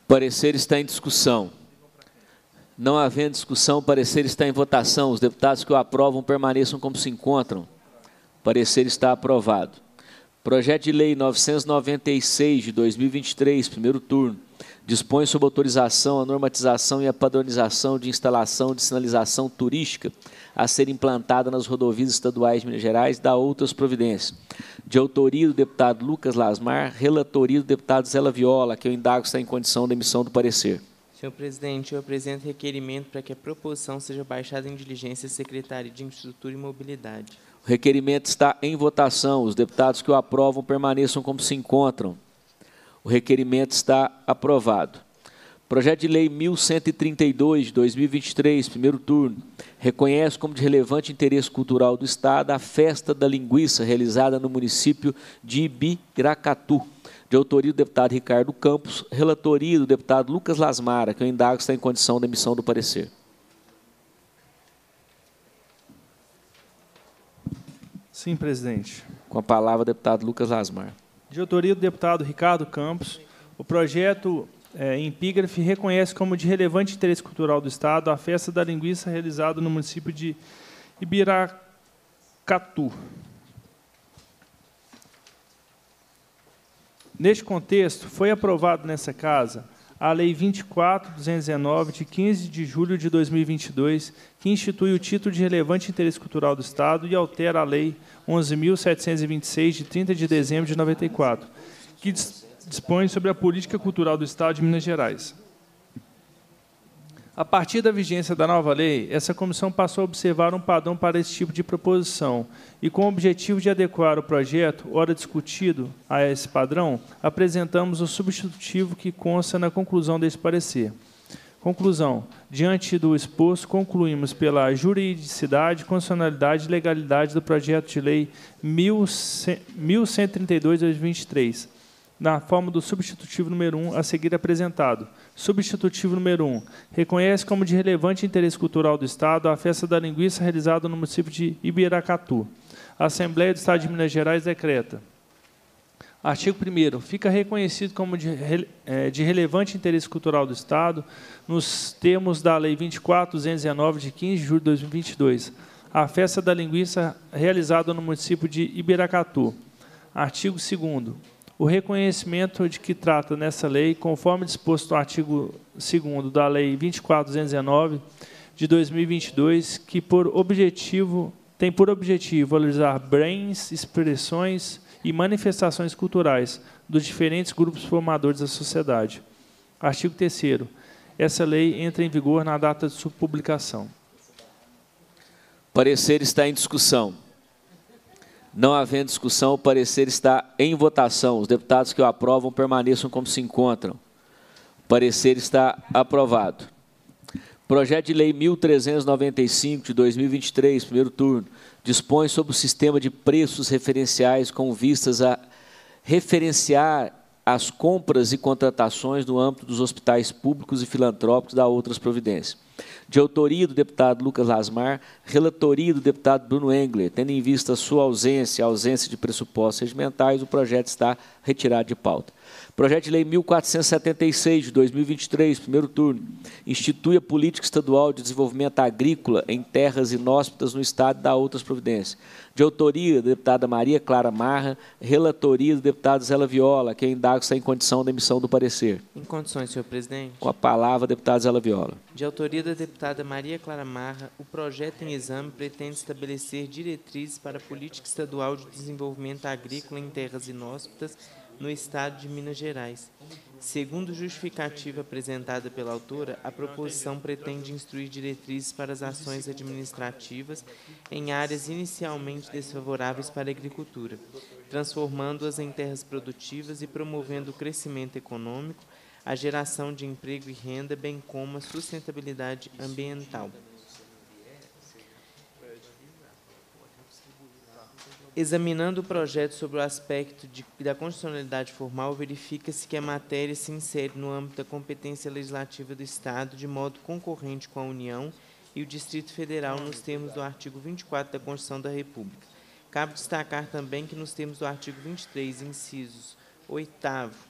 Parecer está em discussão. Não havendo discussão, o parecer está em votação. Os deputados que o aprovam permaneçam como se encontram. O parecer está aprovado. Projeto de Lei novecentos e noventa e seis, de dois mil e vinte e três, primeiro turno, dispõe sobre autorização, a normatização e a padronização de instalação de sinalização turística a ser implantada nas rodovias estaduais de Minas Gerais, dá outras providências. De autoria do deputado Lucas Lasmar, relatoria do deputado Zé Laviola, que eu indago está em condição da emissão do parecer. Senhor presidente, eu apresento requerimento para que a proposição seja baixada em diligência à Secretaria de Infraestrutura e Mobilidade. O requerimento está em votação. Os deputados que o aprovam permaneçam como se encontram. O requerimento está aprovado. Projeto de Lei mil cento e trinta e dois, de dois mil e vinte e três, primeiro turno, reconhece como de relevante interesse cultural do Estado a Festa da Linguiça, realizada no município de Ibiracatu, de autoria do deputado Ricardo Campos, relatoria do deputado Lucas Lasmara, que eu indago está em condição da emissão do parecer. Sim, presidente. Com a palavra, o deputado Lucas Lasmar. De autoria do deputado Ricardo Campos, o projeto é, em epígrafe reconhece como de relevante interesse cultural do Estado a Festa da Linguiça realizada no município de Ibiracatu. Neste contexto, foi aprovado nessa Casa a Lei vinte e quatro mil duzentos e dezenove, de quinze de julho de dois mil e vinte e dois, que institui o título de relevante interesse cultural do Estado e altera a Lei onze mil setecentos e vinte e seis, de trinta de dezembro de noventa e quatro, que dispõe sobre a política cultural do Estado de Minas Gerais. A partir da vigência da nova lei, essa comissão passou a observar um padrão para esse tipo de proposição e, com o objetivo de adequar o projeto, ora discutido, a esse padrão, apresentamos o substitutivo que consta na conclusão desse parecer. Conclusão. Diante do exposto, concluímos pela juridicidade, constitucionalidade e legalidade do projeto de lei mil cento e trinta e dois, de dois mil e vinte e três, na forma do substitutivo número um, a seguir apresentado. Substitutivo número um. Reconhece como de relevante interesse cultural do Estado a Festa da Linguiça realizada no município de Ibiracatu. A Assembleia do Estado de Minas Gerais decreta. Artigo primeiro. Fica reconhecido como de, de relevante interesse cultural do Estado, nos termos da Lei vinte e quatro mil duzentos e dezenove, de quinze de julho de dois mil e vinte e dois, a Festa da Linguiça realizada no município de Ibiracatu. Artigo segundo. O reconhecimento de que trata nessa lei, conforme disposto no artigo segundo da Lei vinte e quatro mil duzentos e dezenove, de dois mil e vinte e dois, que por objetivo, tem por objetivo valorizar bens, expressões e manifestações culturais dos diferentes grupos formadores da sociedade. Artigo terceiro. Essa lei entra em vigor na data de sua publicação. Parecer está em discussão. Não havendo discussão, o parecer está em votação. Os deputados que o aprovam permaneçam como se encontram. O parecer está aprovado. Projeto de Lei mil trezentos e noventa e cinco, de dois mil e vinte e três, primeiro turno, dispõe sobre o sistema de preços referenciais com vistas a referenciar as compras e contratações no âmbito dos hospitais públicos e filantrópicos, da outras providências. De autoria do deputado Lucas Lasmar, relatoria do deputado Bruno Engler, tendo em vista a sua ausência, a ausência de pressupostos regimentais, o projeto está retirado de pauta. Projeto de Lei mil quatrocentos e setenta e seis, de dois mil e vinte e três, primeiro turno, institui a política estadual de desenvolvimento agrícola em terras inóspitas no Estado e dá outras providências. De autoria da deputada Maria Clara Marra, relatoria do deputado Zé Laviola, que indago está em condição da emissão do parecer. Em condições, senhor presidente. Com a palavra, deputado Zé Laviola. De autoria da deputada Maria Clara Marra, o projeto em exame pretende estabelecer diretrizes para a política estadual de desenvolvimento agrícola em terras inóspitas no Estado de Minas Gerais. Segundo justificativa apresentada pela autora, a proposição pretende instruir diretrizes para as ações administrativas em áreas inicialmente desfavoráveis para a agricultura, transformando-as em terras produtivas e promovendo o crescimento econômico, a geração de emprego e renda, bem como a sustentabilidade ambiental. Examinando o projeto sobre o aspecto de, da constitucionalidade formal, verifica-se que a matéria se insere no âmbito da competência legislativa do Estado de modo concorrente com a União e o Distrito Federal nos termos do artigo vinte e quatro da Constituição da República. Cabe destacar também que nos termos do artigo vinte e três, incisos oitavo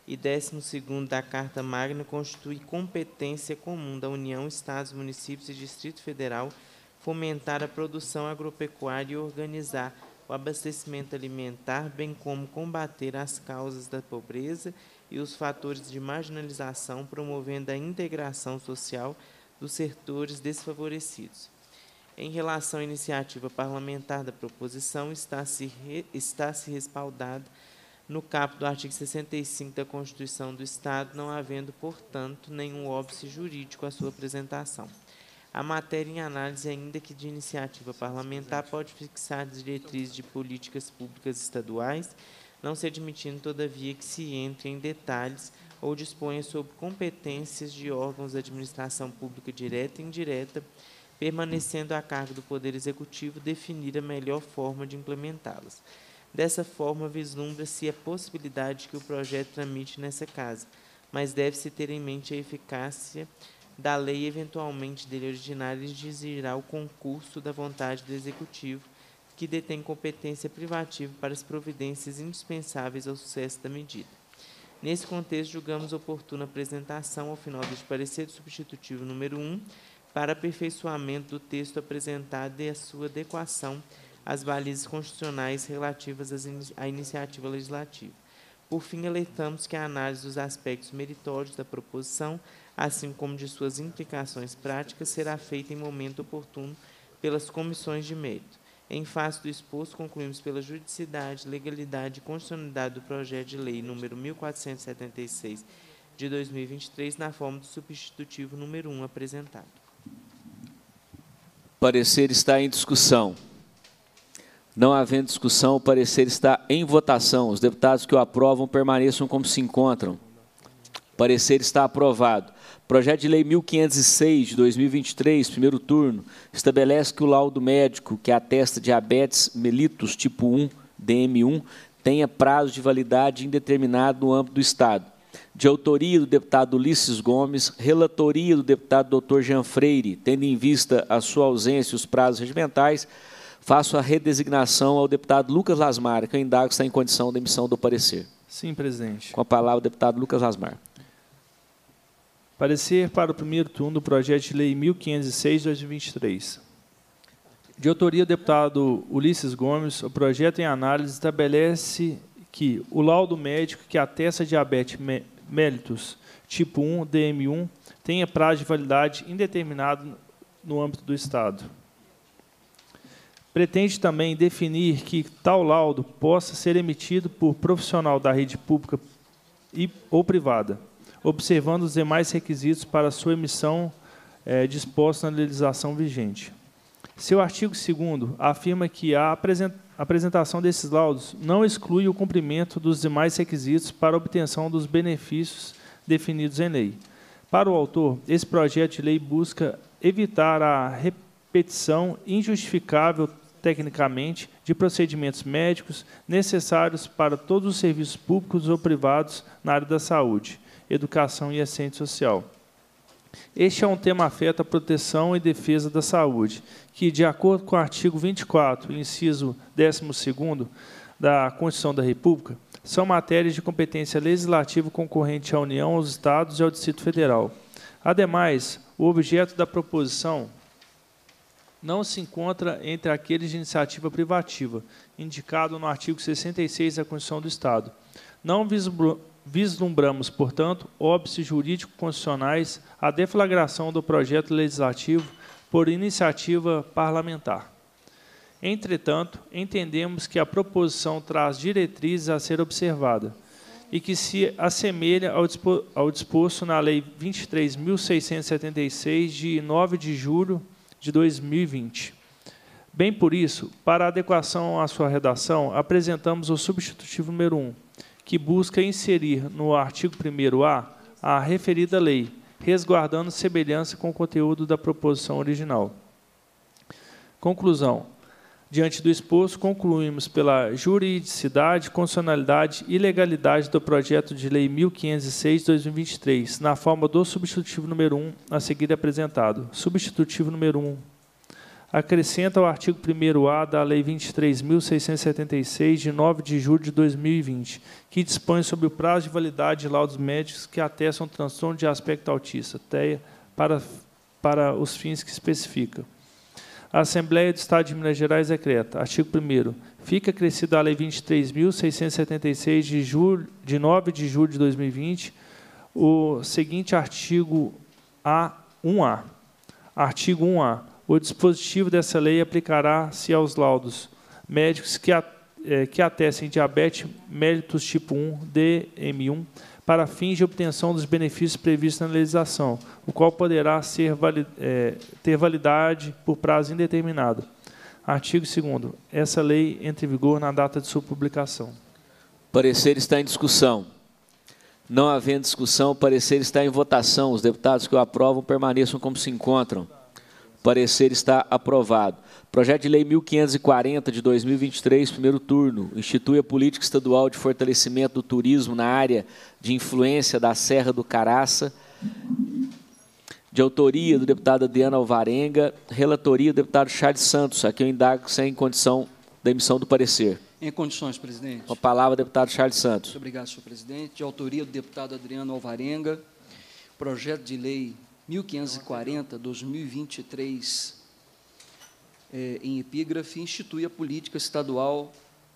e décimo segundo da Carta Magna constitui competência comum da União, Estados, Municípios e Distrito Federal fomentar a produção agropecuária e organizar o abastecimento alimentar, bem como combater as causas da pobreza e os fatores de marginalização, promovendo a integração social dos setores desfavorecidos. Em relação à iniciativa parlamentar da proposição, está-se está-se respaldada no caput do artigo sessenta e cinco da Constituição do Estado, não havendo, portanto, nenhum óbice jurídico à sua apresentação. A matéria em análise, ainda que de iniciativa parlamentar, pode fixar diretrizes de políticas públicas estaduais, não se admitindo, todavia, que se entre em detalhes ou disponha sobre competências de órgãos da administração pública direta e indireta, permanecendo a cargo do Poder Executivo definir a melhor forma de implementá-las. Dessa forma, vislumbra-se a possibilidade de que o projeto tramite nessa casa, mas deve-se ter em mente a eficácia da lei, eventualmente dele originária, exigirá o concurso da vontade do Executivo, que detém competência privativa para as providências indispensáveis ao sucesso da medida. Nesse contexto, julgamos oportuna a apresentação, ao final deste parecer, do substitutivo número um, para aperfeiçoamento do texto apresentado e a sua adequação às balizas constitucionais relativas à iniciativa legislativa. Por fim, alertamos que a análise dos aspectos meritórios da proposição, assim como de suas implicações práticas, será feita em momento oportuno pelas comissões de mérito. Em face do exposto, concluímos pela juridicidade, legalidade e constitucionalidade do projeto de lei número mil quatrocentos e setenta e seis de dois mil e vinte e três, na forma do substitutivo número um apresentado. O parecer está em discussão. Não havendo discussão, o parecer está em votação. Os deputados que o aprovam permaneçam como se encontram. O parecer está aprovado. Projeto de Lei mil quinhentos e seis, de dois mil e vinte e três, primeiro turno, estabelece que o laudo médico que atesta diabetes mellitus tipo um, D M um, tenha prazo de validade indeterminado no âmbito do Estado. De autoria do deputado Ulisses Gomes, relatoria do deputado doutor Jean Freire, tendo em vista a sua ausência e os prazos regimentais, faço a redesignação ao deputado Lucas Lasmar, que eu indago está em condição da emissão do parecer. Sim, presidente. Com a palavra o deputado Lucas Lasmar. Parecer para o primeiro turno do projeto de lei mil quinhentos e seis, de dois mil e vinte e três. De autoria do deputado Ulisses Gomes, o projeto em análise estabelece que o laudo médico que atesta diabetes mellitus tipo um, D M um, tenha prazo de validade indeterminado no âmbito do Estado. Pretende também definir que tal laudo possa ser emitido por profissional da rede pública e, ou privada, observando os demais requisitos para sua emissão é, dispostos na legislação vigente. Seu artigo segundo afirma que a apresentação desses laudos não exclui o cumprimento dos demais requisitos para obtenção dos benefícios definidos em lei. Para o autor, esse projeto de lei busca evitar a repetição injustificável tecnicamente de procedimentos médicos necessários para todos os serviços públicos ou privados na área da saúde, educação e assistência social. Este é um tema afeto à proteção e defesa da saúde, que, de acordo com o artigo vinte e quatro, inciso décimo segundo da Constituição da República, são matérias de competência legislativa concorrente à União, aos Estados e ao Distrito Federal. Ademais, o objeto da proposição não se encontra entre aqueles de iniciativa privativa, indicado no artigo sessenta e seis da Constituição do Estado. Não vislumbramos, portanto, óbices jurídico-constitucionais à deflagração do projeto legislativo por iniciativa parlamentar. Entretanto, entendemos que a proposição traz diretrizes a ser observada e que se assemelha ao disposto na Lei vinte e três mil seiscentos e setenta e seis, de nove de julho de dois mil e vinte. Bem por isso, para adequação à sua redação, apresentamos o substitutivo número um, que busca inserir no artigo primeiro A a referida lei, resguardando semelhança com o conteúdo da proposição original. Conclusão. Diante do exposto, concluímos pela juridicidade, constitucionalidade e legalidade do projeto de lei mil quinhentos e seis, de dois mil e vinte e três, na forma do substitutivo número um, a seguir apresentado. Substitutivo número um. acrescenta ao artigo primeiro A da Lei vinte e três mil seiscentos e setenta e seis, de nove de julho de dois mil e vinte, que dispõe sobre o prazo de validade de laudos médicos que atestam transtorno de aspecto autista, T E A, para, para os fins que especifica. A Assembleia do Estado de Minas Gerais decreta, artigo primeiro, fica acrescido à Lei vinte e três mil seiscentos e setenta e seis, de, julho, de nove de julho de dois mil e vinte, o seguinte artigo A um A. Artigo um A. O dispositivo dessa lei aplicará-se aos laudos médicos que, a, eh, que atestem diabetes mellitus tipo um, D M um, para fins de obtenção dos benefícios previstos na legislação, o qual poderá ser valid, eh, ter validade por prazo indeterminado. Artigo segundo. Essa lei entra em vigor na data de sua publicação. O parecer está em discussão. Não havendo discussão, o parecer está em votação. Os deputados que o aprovam permaneçam como se encontram. O parecer está aprovado. Projeto de Lei mil quinhentos e quarenta, de dois mil e vinte e três, primeiro turno, institui a política estadual de fortalecimento do turismo na área de influência da Serra do Caraça, de autoria do deputado Adriano Alvarenga, relatoria do deputado Charles Santos, a quem eu indago sem condição da emissão do parecer. Em condições, presidente. Com a palavra, deputado Charles Santos. Muito obrigado, senhor presidente. De autoria do deputado Adriano Alvarenga, projeto de lei mil quinhentos e quarenta, dois mil e vinte e três, é, em epígrafe, institui a política estadual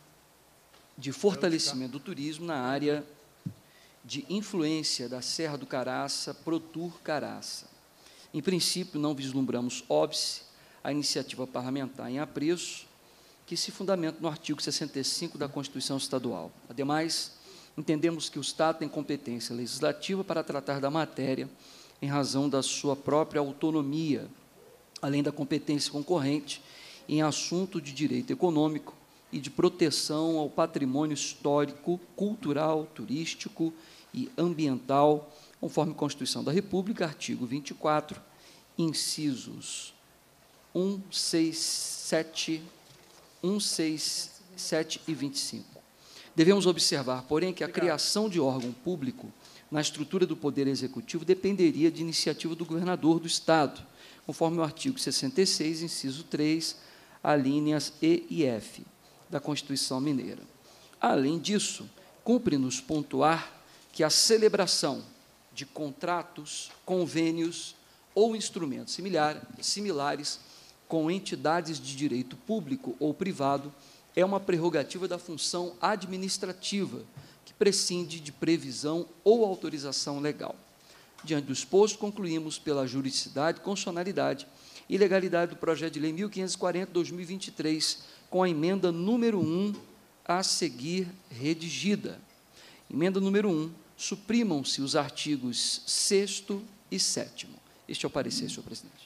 de fortalecimento do turismo na área de influência da Serra do Caraça, Protur Caraça. Em princípio, não vislumbramos óbice a iniciativa parlamentar em apreço, que se fundamenta no artigo sessenta e cinco da Constituição Estadual. Ademais, entendemos que o Estado tem competência legislativa para tratar da matéria em razão da sua própria autonomia, além da competência concorrente em assunto de direito econômico e de proteção ao patrimônio histórico, cultural, turístico e ambiental, conforme a Constituição da República, artigo vinte e quatro, incisos um, seis, sete, um, seis, sete e vinte e cinco. Devemos observar, porém, que a criação de órgão público na estrutura do Poder Executivo dependeria de iniciativa do governador do Estado, conforme o artigo sessenta e seis, inciso três, alíneas E e F, da Constituição Mineira. Além disso, cumpre-nos pontuar que a celebração de contratos, convênios ou instrumentos similar, similares com entidades de direito público ou privado é uma prerrogativa da função administrativa, que prescinde de previsão ou autorização legal. Diante do exposto, concluímos pela juridicidade, constitucionalidade e legalidade do projeto de lei mil quinhentos e quarenta, dois mil e vinte e três, com a emenda número um a seguir redigida. Emenda número um, suprimam-se os artigos sexto e sétimo. Este é o parecer, senhor presidente.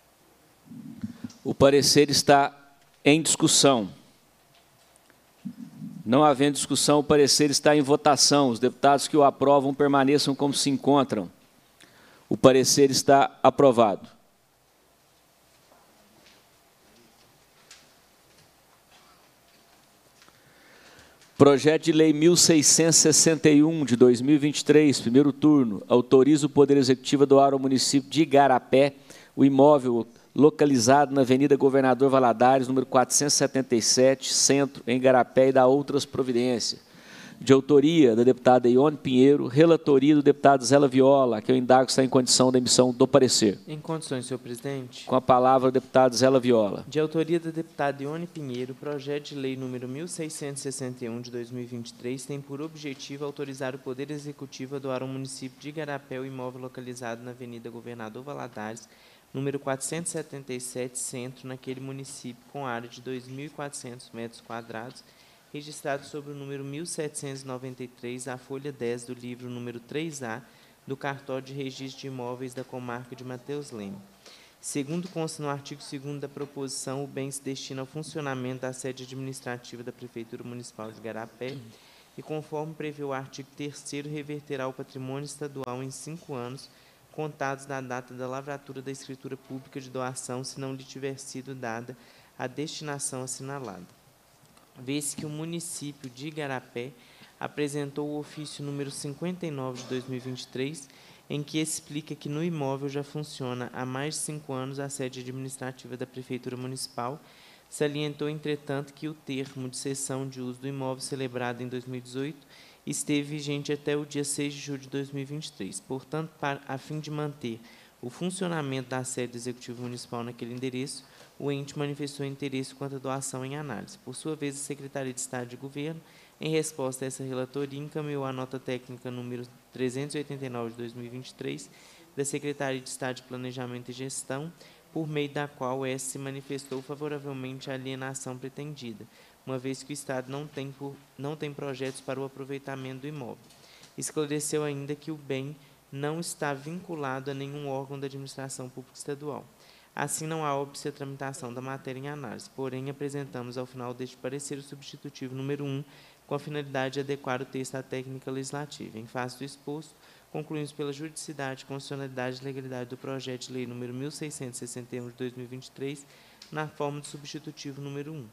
O parecer está em discussão. Não havendo discussão, o parecer está em votação. Os deputados que o aprovam permaneçam como se encontram. O parecer está aprovado. Projeto de Lei mil seiscentos e sessenta e um, de dois mil e vinte e três, primeiro turno, autoriza o Poder Executivo a doar ao município de Igarapé o imóvel localizado na Avenida Governador Valadares, número quatrocentos e setenta e sete, Centro, em Igarapé, e da outras providências. De autoria da deputada Ione Pinheiro, relatoria do deputado Zé Laviola, que eu indago está em condição da emissão do parecer. Em condições, senhor presidente. Com a palavra, o deputado Zé Laviola. De autoria da deputada Ione Pinheiro, projeto de lei número mil seiscentos e sessenta e um, de dois mil e vinte e três, tem por objetivo autorizar o Poder Executivo a doar ao município de Igarapé o imóvel localizado na Avenida Governador Valadares, número quatrocentos e setenta e sete, Centro, naquele município, com área de dois mil e quatrocentos metros quadrados, registrado sobre o número mil setecentos e noventa e três, a folha dez do livro número três A, do cartório de registro de imóveis da comarca de Mateus Leme. Segundo consta no artigo segundo da proposição, o bem se destina ao funcionamento da sede administrativa da Prefeitura Municipal de Igarapé e, conforme prevê o artigo terceiro, reverterá ao patrimônio estadual em cinco anos, contados da data da lavratura da escritura pública de doação, se não lhe tiver sido dada a destinação assinalada. Vê-se que o município de Igarapé apresentou o ofício número cinquenta e nove de dois mil e vinte e três, em que explica que no imóvel já funciona há mais de cinco anos a sede administrativa da Prefeitura Municipal. Salientou, entretanto, que o termo de cessão de uso do imóvel celebrado em dois mil e dezoito esteve vigente até o dia seis de julho de dois mil e vinte e três. Portanto, para, a fim de manter o funcionamento da sede do Executivo Municipal naquele endereço, o ente manifestou interesse quanto à doação em análise. Por sua vez, a Secretaria de Estado de Governo, em resposta a essa relatoria, encaminhou a nota técnica número trezentos e oitenta e nove de dois mil e vinte e três da Secretaria de Estado de Planejamento e Gestão, por meio da qual essa se manifestou favoravelmente à alienação pretendida, uma vez que o Estado não tem, por, não tem projetos para o aproveitamento do imóvel. Esclareceu ainda que o bem não está vinculado a nenhum órgão da administração pública estadual. Assim, não há óbice a tramitação da matéria em análise, porém, apresentamos ao final deste parecer o substitutivo número um, com a finalidade de adequar o texto à técnica legislativa. Em face do exposto, concluímos pela juridicidade, constitucionalidade e legalidade do projeto de lei número mil seiscentos e sessenta e um de dois mil e vinte e três, na forma do substitutivo número um.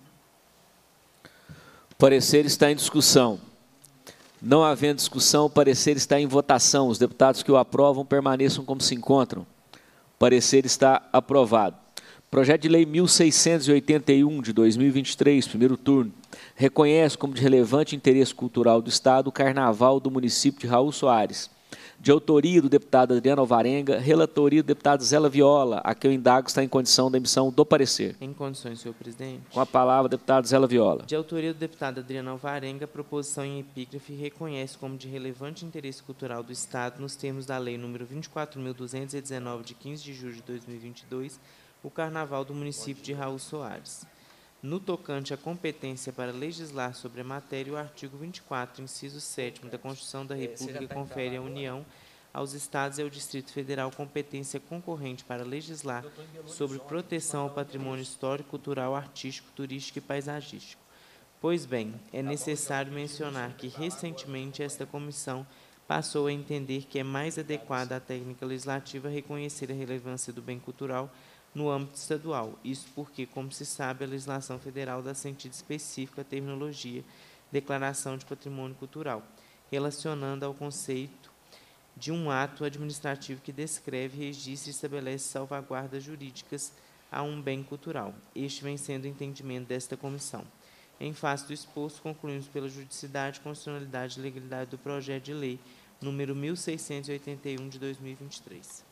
O parecer está em discussão. Não havendo discussão, o parecer está em votação. Os deputados que o aprovam permaneçam como se encontram. O parecer está aprovado. Projeto de lei mil seiscentos e oitenta e um de dois mil e vinte e três, primeiro turno, reconhece como de relevante interesse cultural do Estado o Carnaval do município de Raul Soares. De autoria do deputado Adriano Alvarenga, relatoria do deputado Zé Laviola, a que eu indago está em condição da emissão do parecer. Em condições, senhor presidente. Com a palavra, deputado Zé Laviola. De autoria do deputado Adriano Alvarenga, a proposição em epígrafe reconhece como de relevante interesse cultural do Estado, nos termos da lei número vinte e quatro mil duzentos e dezenove, de quinze de julho de dois mil e vinte e dois, o Carnaval do município de Raul Soares. No tocante à competência para legislar sobre a matéria, o artigo vinte e quatro, inciso sétimo da Constituição da República confere à União, aos Estados e ao Distrito Federal competência concorrente para legislar sobre proteção ao patrimônio histórico, cultural, artístico, turístico e paisagístico. Pois bem, é necessário mencionar que, recentemente, esta comissão passou a entender que é mais adequada à técnica legislativa reconhecer a relevância do bem cultural no âmbito estadual. Isso porque, como se sabe, a legislação federal dá sentido específico à terminologia declaração de patrimônio cultural, relacionando ao conceito de um ato administrativo que descreve, registra e estabelece salvaguardas jurídicas a um bem cultural. Este vem sendo o entendimento desta comissão. Em face do exposto, concluímos pela juridicidade, constitucionalidade e legalidade do projeto de lei número mil seiscentos e oitenta e um de dois mil e vinte e três.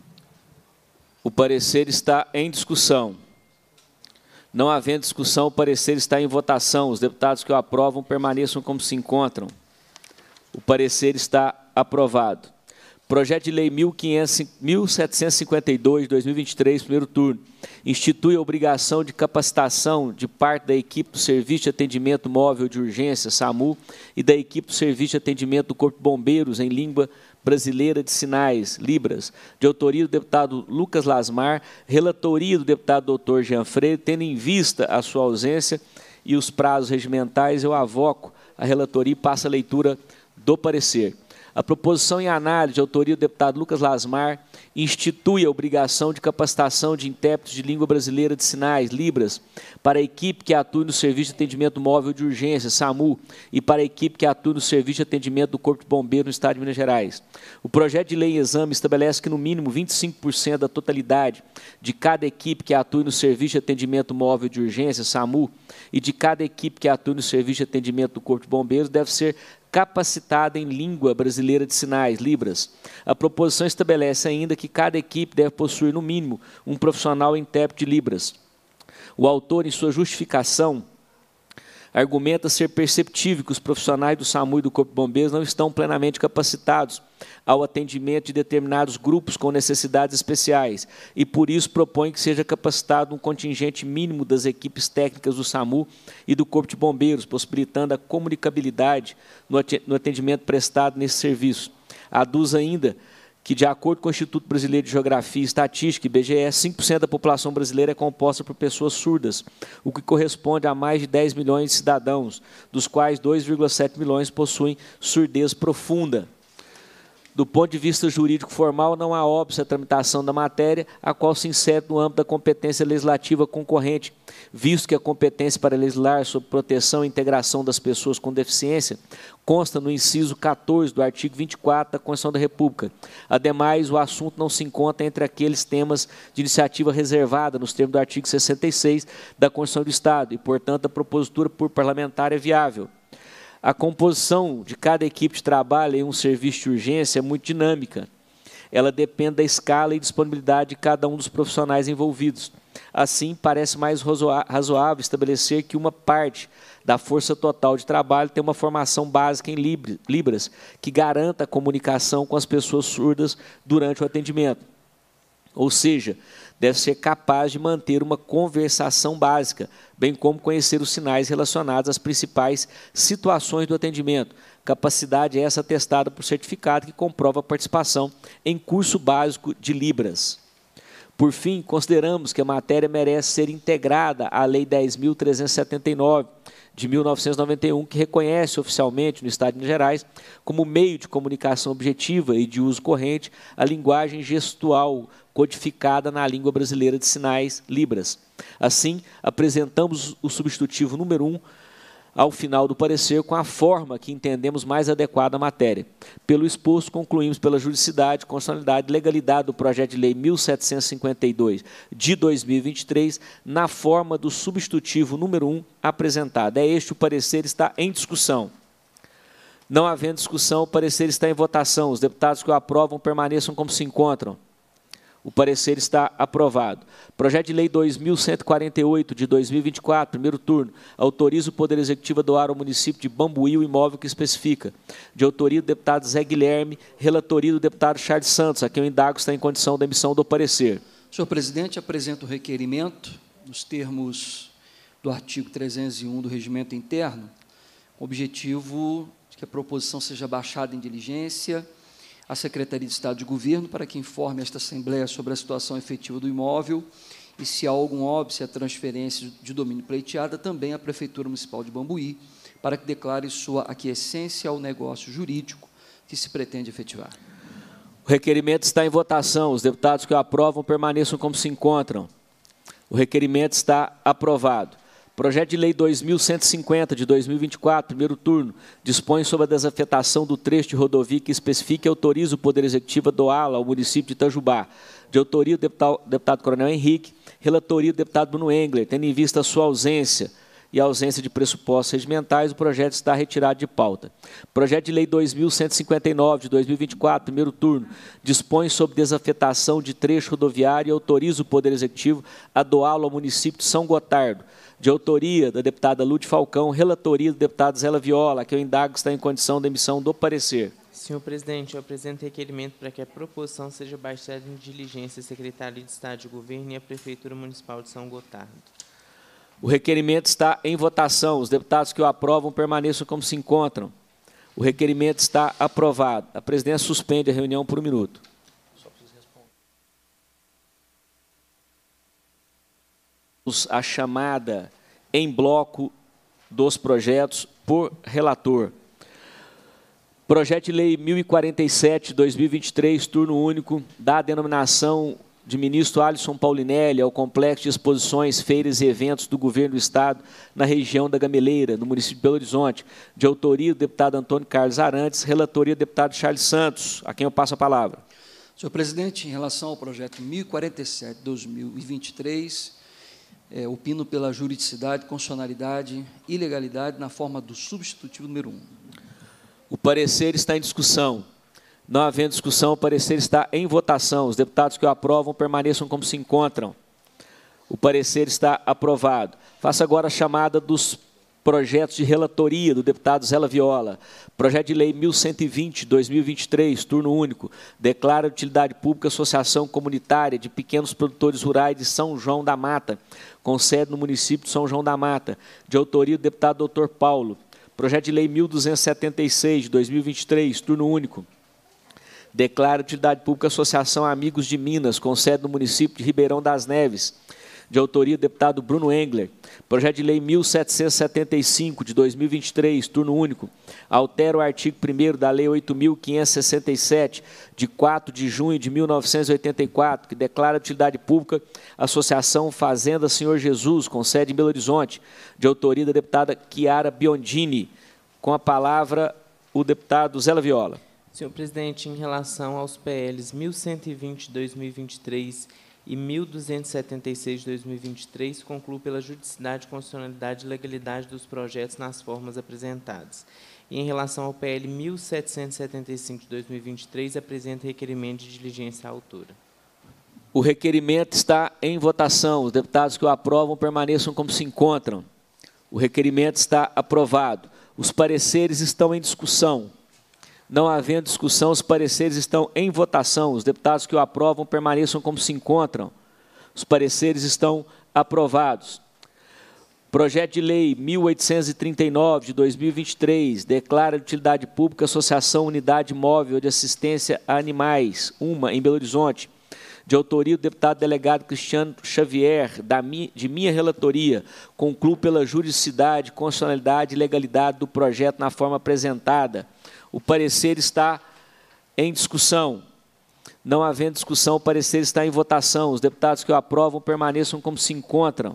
O parecer está em discussão. Não havendo discussão, o parecer está em votação. Os deputados que o aprovam permaneçam como se encontram. O parecer está aprovado. Projeto de lei mil setecentos e cinquenta e dois de dois mil e vinte e três, primeiro turno, institui a obrigação de capacitação de parte da equipe do Serviço de Atendimento Móvel de Urgência, SAMU, e da equipe do Serviço de Atendimento do Corpo de Bombeiros em língua brasileira de sinais, Libras, de autoria do deputado Lucas Lasmar, relatoria do deputado doutor Jean Freire, tendo em vista a sua ausência e os prazos regimentais, eu avoco a relatoria e passo a leitura do parecer. A proposição em análise de autoria do deputado Lucas Lasmar institui a obrigação de capacitação de intérpretes de língua brasileira de sinais, Libras, para a equipe que atue no Serviço de Atendimento Móvel de Urgência, SAMU, e para a equipe que atue no Serviço de Atendimento do Corpo de Bombeiros no Estado de Minas Gerais. O projeto de lei em exame estabelece que, no mínimo, vinte e cinco por cento da totalidade de cada equipe que atue no Serviço de Atendimento Móvel de Urgência, SAMU, e de cada equipe que atue no Serviço de Atendimento do Corpo de Bombeiros deve ser capacitada em língua brasileira de sinais, Libras. A proposição estabelece ainda que cada equipe deve possuir, no mínimo, um profissional intérprete de Libras. O autor, em sua justificação, argumenta ser perceptível que os profissionais do SAMU e do Corpo de Bombeiros não estão plenamente capacitados ao atendimento de determinados grupos com necessidades especiais e, por isso, propõe que seja capacitado um contingente mínimo das equipes técnicas do SAMU e do Corpo de Bombeiros, possibilitando a comunicabilidade no atendimento prestado nesse serviço. Aduz ainda que, de acordo com o Instituto Brasileiro de Geografia e Estatística, I B G E, cinco por cento da população brasileira é composta por pessoas surdas, o que corresponde a mais de dez milhões de cidadãos, dos quais dois vírgula sete milhões possuem surdez profunda. Do ponto de vista jurídico formal, não há óbice a tramitação da matéria, a qual se insere no âmbito da competência legislativa concorrente, visto que a competência para legislar sobre proteção e integração das pessoas com deficiência consta no inciso quatorze do artigo vinte e quatro da Constituição da República. Ademais, o assunto não se encontra entre aqueles temas de iniciativa reservada nos termos do artigo sessenta e seis da Constituição do Estado e, portanto, a propositura por parlamentar é viável. A composição de cada equipe de trabalho em um serviço de urgência é muito dinâmica. Ela depende da escala e disponibilidade de cada um dos profissionais envolvidos. Assim, parece mais razoável estabelecer que uma parte da força total de trabalho tem uma formação básica em Libras, que garanta a comunicação com as pessoas surdas durante o atendimento. Ou seja, deve ser capaz de manter uma conversação básica, bem como conhecer os sinais relacionados às principais situações do atendimento. Capacidade essa atestada por certificado que comprova a participação em curso básico de Libras. Por fim, consideramos que a matéria merece ser integrada à Lei dez mil trezentos e setenta e nove, de mil novecentos e noventa e um, que reconhece oficialmente no Estado de Minas Gerais, como meio de comunicação objetiva e de uso corrente, a linguagem gestual codificada na língua brasileira de sinais, Libras. Assim, apresentamos o substitutivo número um ao final do parecer com a forma que entendemos mais adequada à matéria. Pelo exposto, concluímos pela juridicidade, constitucionalidade e legalidade do projeto de lei mil setecentos e cinquenta e dois de dois mil e vinte e três na forma do substitutivo número um apresentado. É este o parecer, está em discussão. Não havendo discussão, o parecer está em votação. Os deputados que o aprovam permaneçam como se encontram. O parecer está aprovado. Projeto de lei dois mil cento e quarenta e oito, de dois mil e vinte e quatro, primeiro turno, autoriza o Poder Executivo a doar ao município de Bambuí o imóvel que especifica. De autoria do deputado Zé Guilherme, relatoria do deputado Charles Santos, a quem o indago está em condição da emissão do parecer. Senhor presidente, apresento o requerimento, nos termos do artigo trezentos e um do Regimento Interno, com o objetivo de que a proposição seja baixada em diligência à Secretaria de Estado de Governo para que informe esta Assembleia sobre a situação efetiva do imóvel e, se há algum óbice à transferência de domínio pleiteada, também à Prefeitura Municipal de Bambuí, para que declare sua aquiescência ao negócio jurídico que se pretende efetivar. O requerimento está em votação. Os deputados que o aprovam permaneçam como se encontram. O requerimento está aprovado. Projeto de lei dois mil cento e cinquenta, de dois mil e vinte e quatro, primeiro turno, dispõe sobre a desafetação do trecho de rodovia que especifica e autoriza o Poder Executivo a doá-la ao município de Itajubá. De autoria do deputado, deputado Coronel Henrique, relatoria do deputado Bruno Engler, tendo em vista a sua ausência e a ausência de pressupostos regimentais, o projeto está retirado de pauta. Projeto de lei dois mil cento e cinquenta e nove, de dois mil e vinte e quatro, primeiro turno, dispõe sobre desafetação de trecho rodoviário e autoriza o Poder Executivo a doá-lo ao município de São Gotardo. De autoria da deputada Lúcia Falcão, relatoria do deputado Zé Viola, que o indago está em condição da emissão do parecer. Senhor presidente, eu apresento requerimento para que a proposição seja baixada em diligência à Secretaria de Estado de Governo e à Prefeitura Municipal de São Gotardo. O requerimento está em votação. Os deputados que o aprovam permaneçam como se encontram. O requerimento está aprovado. A presidência suspende a reunião por um minuto. A chamada em bloco dos projetos por relator. Projeto de lei mil e quarenta e sete, dois mil e vinte e três, turno único, dá a denominação de ministro Alisson Paulinelli ao complexo de exposições, feiras e eventos do governo do Estado na região da Gameleira, no município de Belo Horizonte, de autoria do deputado Antônio Carlos Arantes, relatoria do deputado Charles Santos, a quem eu passo a palavra. Senhor presidente, em relação ao projeto mil e quarenta e sete, dois mil e vinte e três, é, opino pela juridicidade, constitucionalidade e legalidade na forma do substitutivo número um. O parecer está em discussão. Não havendo discussão, o parecer está em votação. Os deputados que o aprovam permaneçam como se encontram. O parecer está aprovado. Faço agora a chamada dos projetos de relatoria do deputado Zé Viola. Projeto de lei mil cento e vinte, dois mil e vinte e três, turno único, declara de utilidade pública a Associação Comunitária de Pequenos Produtores Rurais de São João da Mata, com sede no município de São João da Mata, de autoria do deputado doutor Paulo. Projeto de lei mil duzentos e setenta e seis, de dois mil e vinte e três, turno único, declara de utilidade pública a Associação Amigos de Minas, com sede no município de Ribeirão das Neves, de autoria do deputado Bruno Engler. Projeto de lei mil setecentos e setenta e cinco, de dois mil e vinte e três, turno único, altera o artigo primeiro da Lei oito mil quinhentos e sessenta e sete, de quatro de junho de mil novecentos e oitenta e quatro, que declara de utilidade pública a Associação Fazenda Senhor Jesus, com sede em Belo Horizonte, de autoria da deputada Chiara Biondini. Com a palavra, o deputado Zé Laviola. Senhor presidente, em relação aos P Ls mil cento e vinte, de dois mil e vinte e três e mil duzentos e setenta e seis, de dois mil e vinte e três, concluo pela juridicidade, constitucionalidade e legalidade dos projetos nas formas apresentadas. E em relação ao P L mil setecentos e setenta e cinco, de dois mil e vinte e três, apresenta requerimento de diligência à altura. O requerimento está em votação. Os deputados que o aprovam permaneçam como se encontram. O requerimento está aprovado. Os pareceres estão em discussão. Não havendo discussão, os pareceres estão em votação. Os deputados que o aprovam permaneçam como se encontram. Os pareceres estão aprovados. Projeto de lei mil oitocentos e trinta e nove, de dois mil e vinte e três, declara de utilidade pública a Associação Unidade Móvel de Assistência a Animais, uma, em Belo Horizonte, de autoria do deputado delegado Cristiano Xavier, da minha, de minha relatoria. Concluo pela juridicidade, constitucionalidade e legalidade do projeto na forma apresentada. O parecer está em discussão. Não havendo discussão, o parecer está em votação. Os deputados que o aprovam permaneçam como se encontram.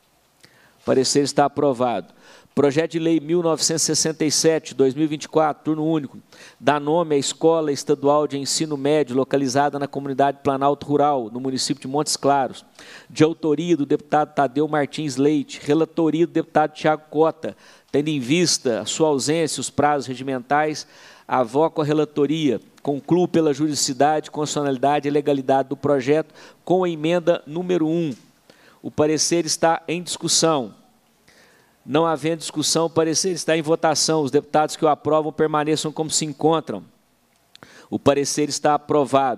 O parecer está aprovado. Projeto de lei mil novecentos e sessenta e sete, de dois mil e vinte e quatro, turno único, dá nome à Escola Estadual de Ensino Médio, localizada na comunidade Planalto Rural, no município de Montes Claros, de autoria do deputado Tadeu Martins Leite, relatoria do deputado Tiago Cota, tendo em vista a sua ausência, os prazos regimentais, avoco a relatoria, concluo pela juridicidade, constitucionalidade e legalidade do projeto com a emenda número um. O parecer está em discussão. Não havendo discussão, o parecer está em votação. Os deputados que o aprovam permaneçam como se encontram. O parecer está aprovado.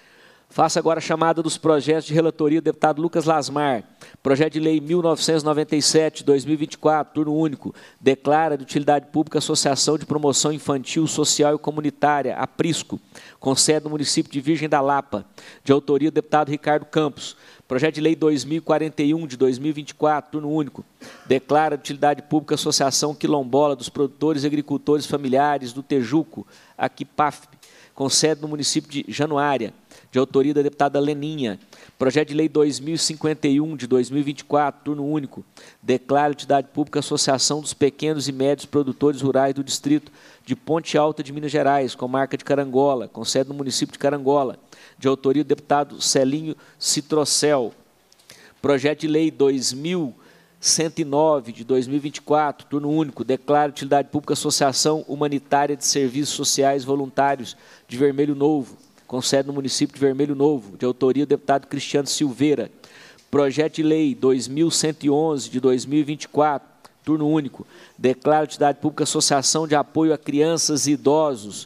Faço agora a chamada dos projetos de relatoria do deputado Lucas Lasmar. Projeto de lei mil novecentos e noventa e sete, de dois mil e vinte e quatro, turno único, declara de utilidade pública a Associação de Promoção Infantil, Social e Comunitária, a Prisco, com sede no município de Virgem da Lapa, de autoria do deputado Ricardo Campos. Projeto de lei dois mil e quarenta e um, de dois mil e vinte e quatro, turno único, declara de utilidade pública a Associação Quilombola dos Produtores e Agricultores Familiares do Tejuco, a Quipaf, com sede no município de Januária, de autoria da deputada Leninha. Projeto de lei dois mil e cinquenta e um, de dois mil e vinte e quatro, turno único, declara de utilidade pública a Associação dos Pequenos e Médios Produtores Rurais do Distrito de Ponte Alta de Minas Gerais, com marca de Carangola, com sede no município de Carangola, de autoria do deputado Celinho Citrocel. Projeto de lei dois mil cento e nove, de dois mil e vinte e quatro, turno único, declara de utilidade pública a Associação Humanitária de Serviços Sociais Voluntários de Vermelho Novo, com sede no município de Vermelho Novo, de autoria do deputado Cristiano Silveira. Projeto de lei dois mil cento e onze, de dois mil e vinte e quatro, turno único, declara de utilidade pública a Associação de Apoio a Crianças e Idosos,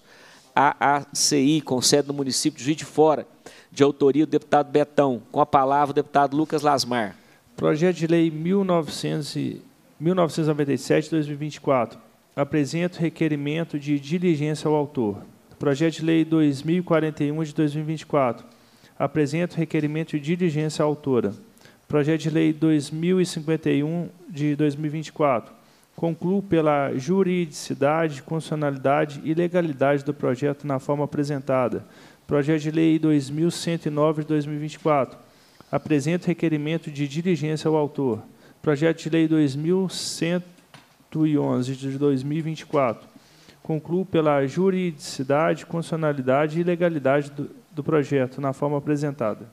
A A C I, com sede no município de Juiz de Fora, de autoria do deputado Betão. Com a palavra, o deputado Lucas Lasmar. Projeto de lei mil novecentos e noventa e sete, de dois mil e vinte e quatro. Apresento requerimento de diligência ao autor. Projeto de lei dois mil e quarenta e um, de dois mil e vinte e quatro. Apresento requerimento de diligência à autora. Projeto de lei dois mil e cinquenta e um, de dois mil e vinte e quatro. Concluo pela juridicidade, constitucionalidade e legalidade do projeto na forma apresentada. Projeto de lei dois mil cento e nove, de dois mil e vinte e quatro. Apresento requerimento de diligência ao autor. Projeto de lei dois mil cento e onze, de dois mil e vinte e quatro. Concluo pela juridicidade, constitucionalidade e legalidade do, do projeto na forma apresentada.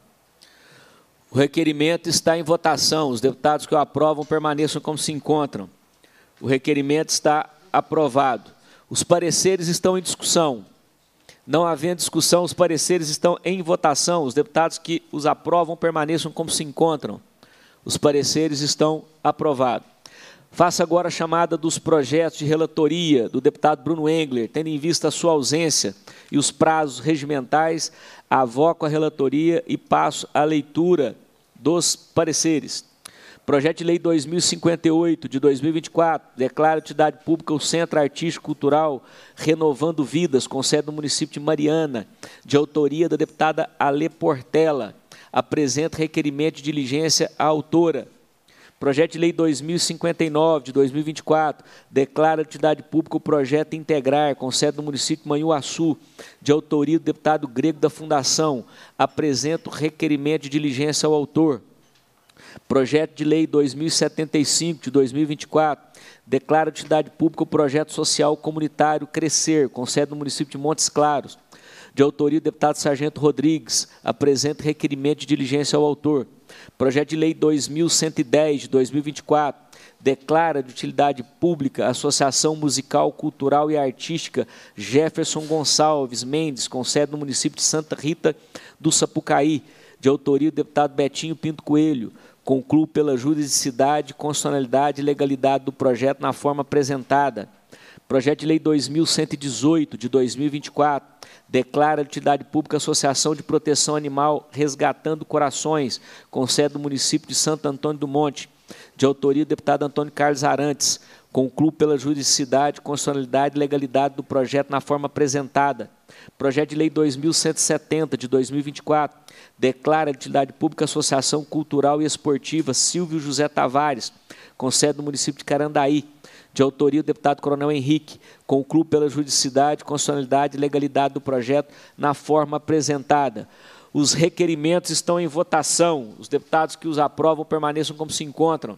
O requerimento está em votação. Os deputados que o aprovam permaneçam como se encontram. O requerimento está aprovado. Os pareceres estão em discussão. Não havendo discussão, os pareceres estão em votação. Os deputados que os aprovam permaneçam como se encontram. Os pareceres estão aprovados. Faço agora a chamada dos projetos de relatoria do deputado Bruno Engler, tendo em vista a sua ausência e os prazos regimentais, avoco a relatoria e passo à leitura dos pareceres. Projeto de lei dois mil e cinquenta e oito, de dois mil e vinte e quatro, declara de utilidade pública o Centro Artístico Cultural Renovando Vidas, com sede no município de Mariana, de autoria da deputada Ale Portela. Apresenta requerimento de diligência à autora. Projeto de Lei dois mil e cinquenta e nove, de dois mil e vinte e quatro, declara de utilidade pública o projeto Integrar, com sede no município de Manhuaçu, de autoria do deputado Grego da Fundação. Apresenta o requerimento de diligência ao autor. Projeto de Lei dois mil e setenta e cinco, de dois mil e vinte e quatro, declara de utilidade pública o projeto social comunitário Crescer, com sede no município de Montes Claros, de autoria do deputado Sargento Rodrigues. Apresenta requerimento de diligência ao autor. Projeto de Lei dois mil cento e dez, de dois mil e vinte e quatro, declara de utilidade pública a Associação Musical, Cultural e Artística Jefferson Gonçalves Mendes, com sede no município de Santa Rita do Sapucaí, de autoria do deputado Betinho Pinto Coelho. Concluo pela juridicidade, constitucionalidade e legalidade do projeto na forma apresentada. Projeto de Lei dois mil cento e dezoito, de dois mil e vinte e quatro, declara de utilidade pública a Associação de Proteção Animal Resgatando Corações, com sede no município de Santo Antônio do Monte, de autoria do deputado Antônio Carlos Arantes. Concluo pela juridicidade, constitucionalidade e legalidade do projeto na forma apresentada. Projeto de Lei dois mil cento e setenta, de dois mil e vinte e quatro, declara de utilidade pública a Associação Cultural e Esportiva Silvio José Tavares, com sede no município de Carandaí, de autoria do deputado Coronel Henrique. Concluo pela juridicidade, constitucionalidade e legalidade do projeto na forma apresentada. Os requerimentos estão em votação. Os deputados que os aprovam permaneçam como se encontram.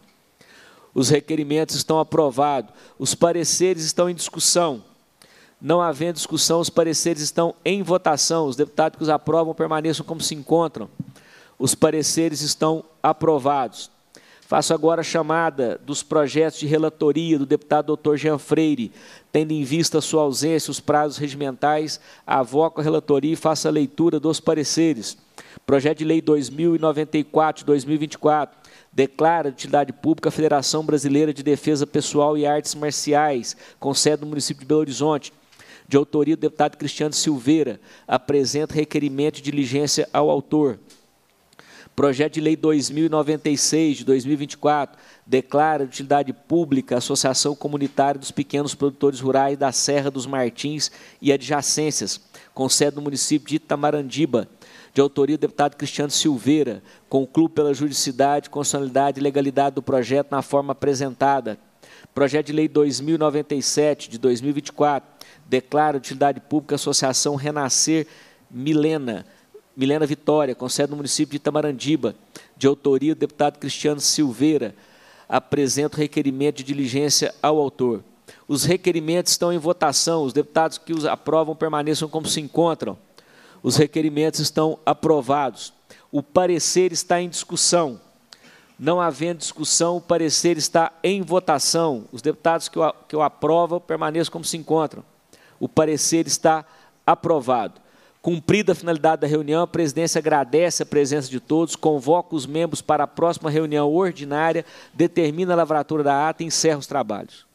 Os requerimentos estão aprovados. Os pareceres estão em discussão. Não havendo discussão, os pareceres estão em votação. Os deputados que os aprovam permaneçam como se encontram. Os pareceres estão aprovados. Faço agora a chamada dos projetos de relatoria do deputado doutor Jean Freire. Tendo em vista a sua ausência, os prazos regimentais, avoco a relatoria e faço a leitura dos pareceres. Projeto de Lei dois mil e noventa e quatro, de dois mil e vinte e quatro, declara de utilidade pública a Federação Brasileira de Defesa Pessoal e Artes Marciais, com sede no município de Belo Horizonte, de autoria do deputado Cristiano Silveira. Apresenta requerimento de diligência ao autor. Projeto de Lei dois mil e noventa e seis, de dois mil e vinte e quatro, declara de utilidade pública a Associação Comunitária dos Pequenos Produtores Rurais da Serra dos Martins e adjacências, com sede no município de Itamarandiba, de autoria do deputado Cristiano Silveira. Concluo pela juridicidade, constitucionalidade e legalidade do projeto na forma apresentada. Projeto de Lei dois mil e noventa e sete, de dois mil e vinte e quatro, declara de utilidade pública a Associação Renascer Milena, Milena Vitória, com sede no município de Itamarandiba, de autoria do deputado Cristiano Silveira. Apresento requerimento de diligência ao autor. Os requerimentos estão em votação. Os deputados que os aprovam permaneçam como se encontram. Os requerimentos estão aprovados. O parecer está em discussão. Não havendo discussão, o parecer está em votação. Os deputados que o, que o aprovam permaneçam como se encontram. O parecer está aprovado. Cumprida a finalidade da reunião, a presidência agradece a presença de todos, convoca os membros para a próxima reunião ordinária, determina a lavratura da ata e encerra os trabalhos.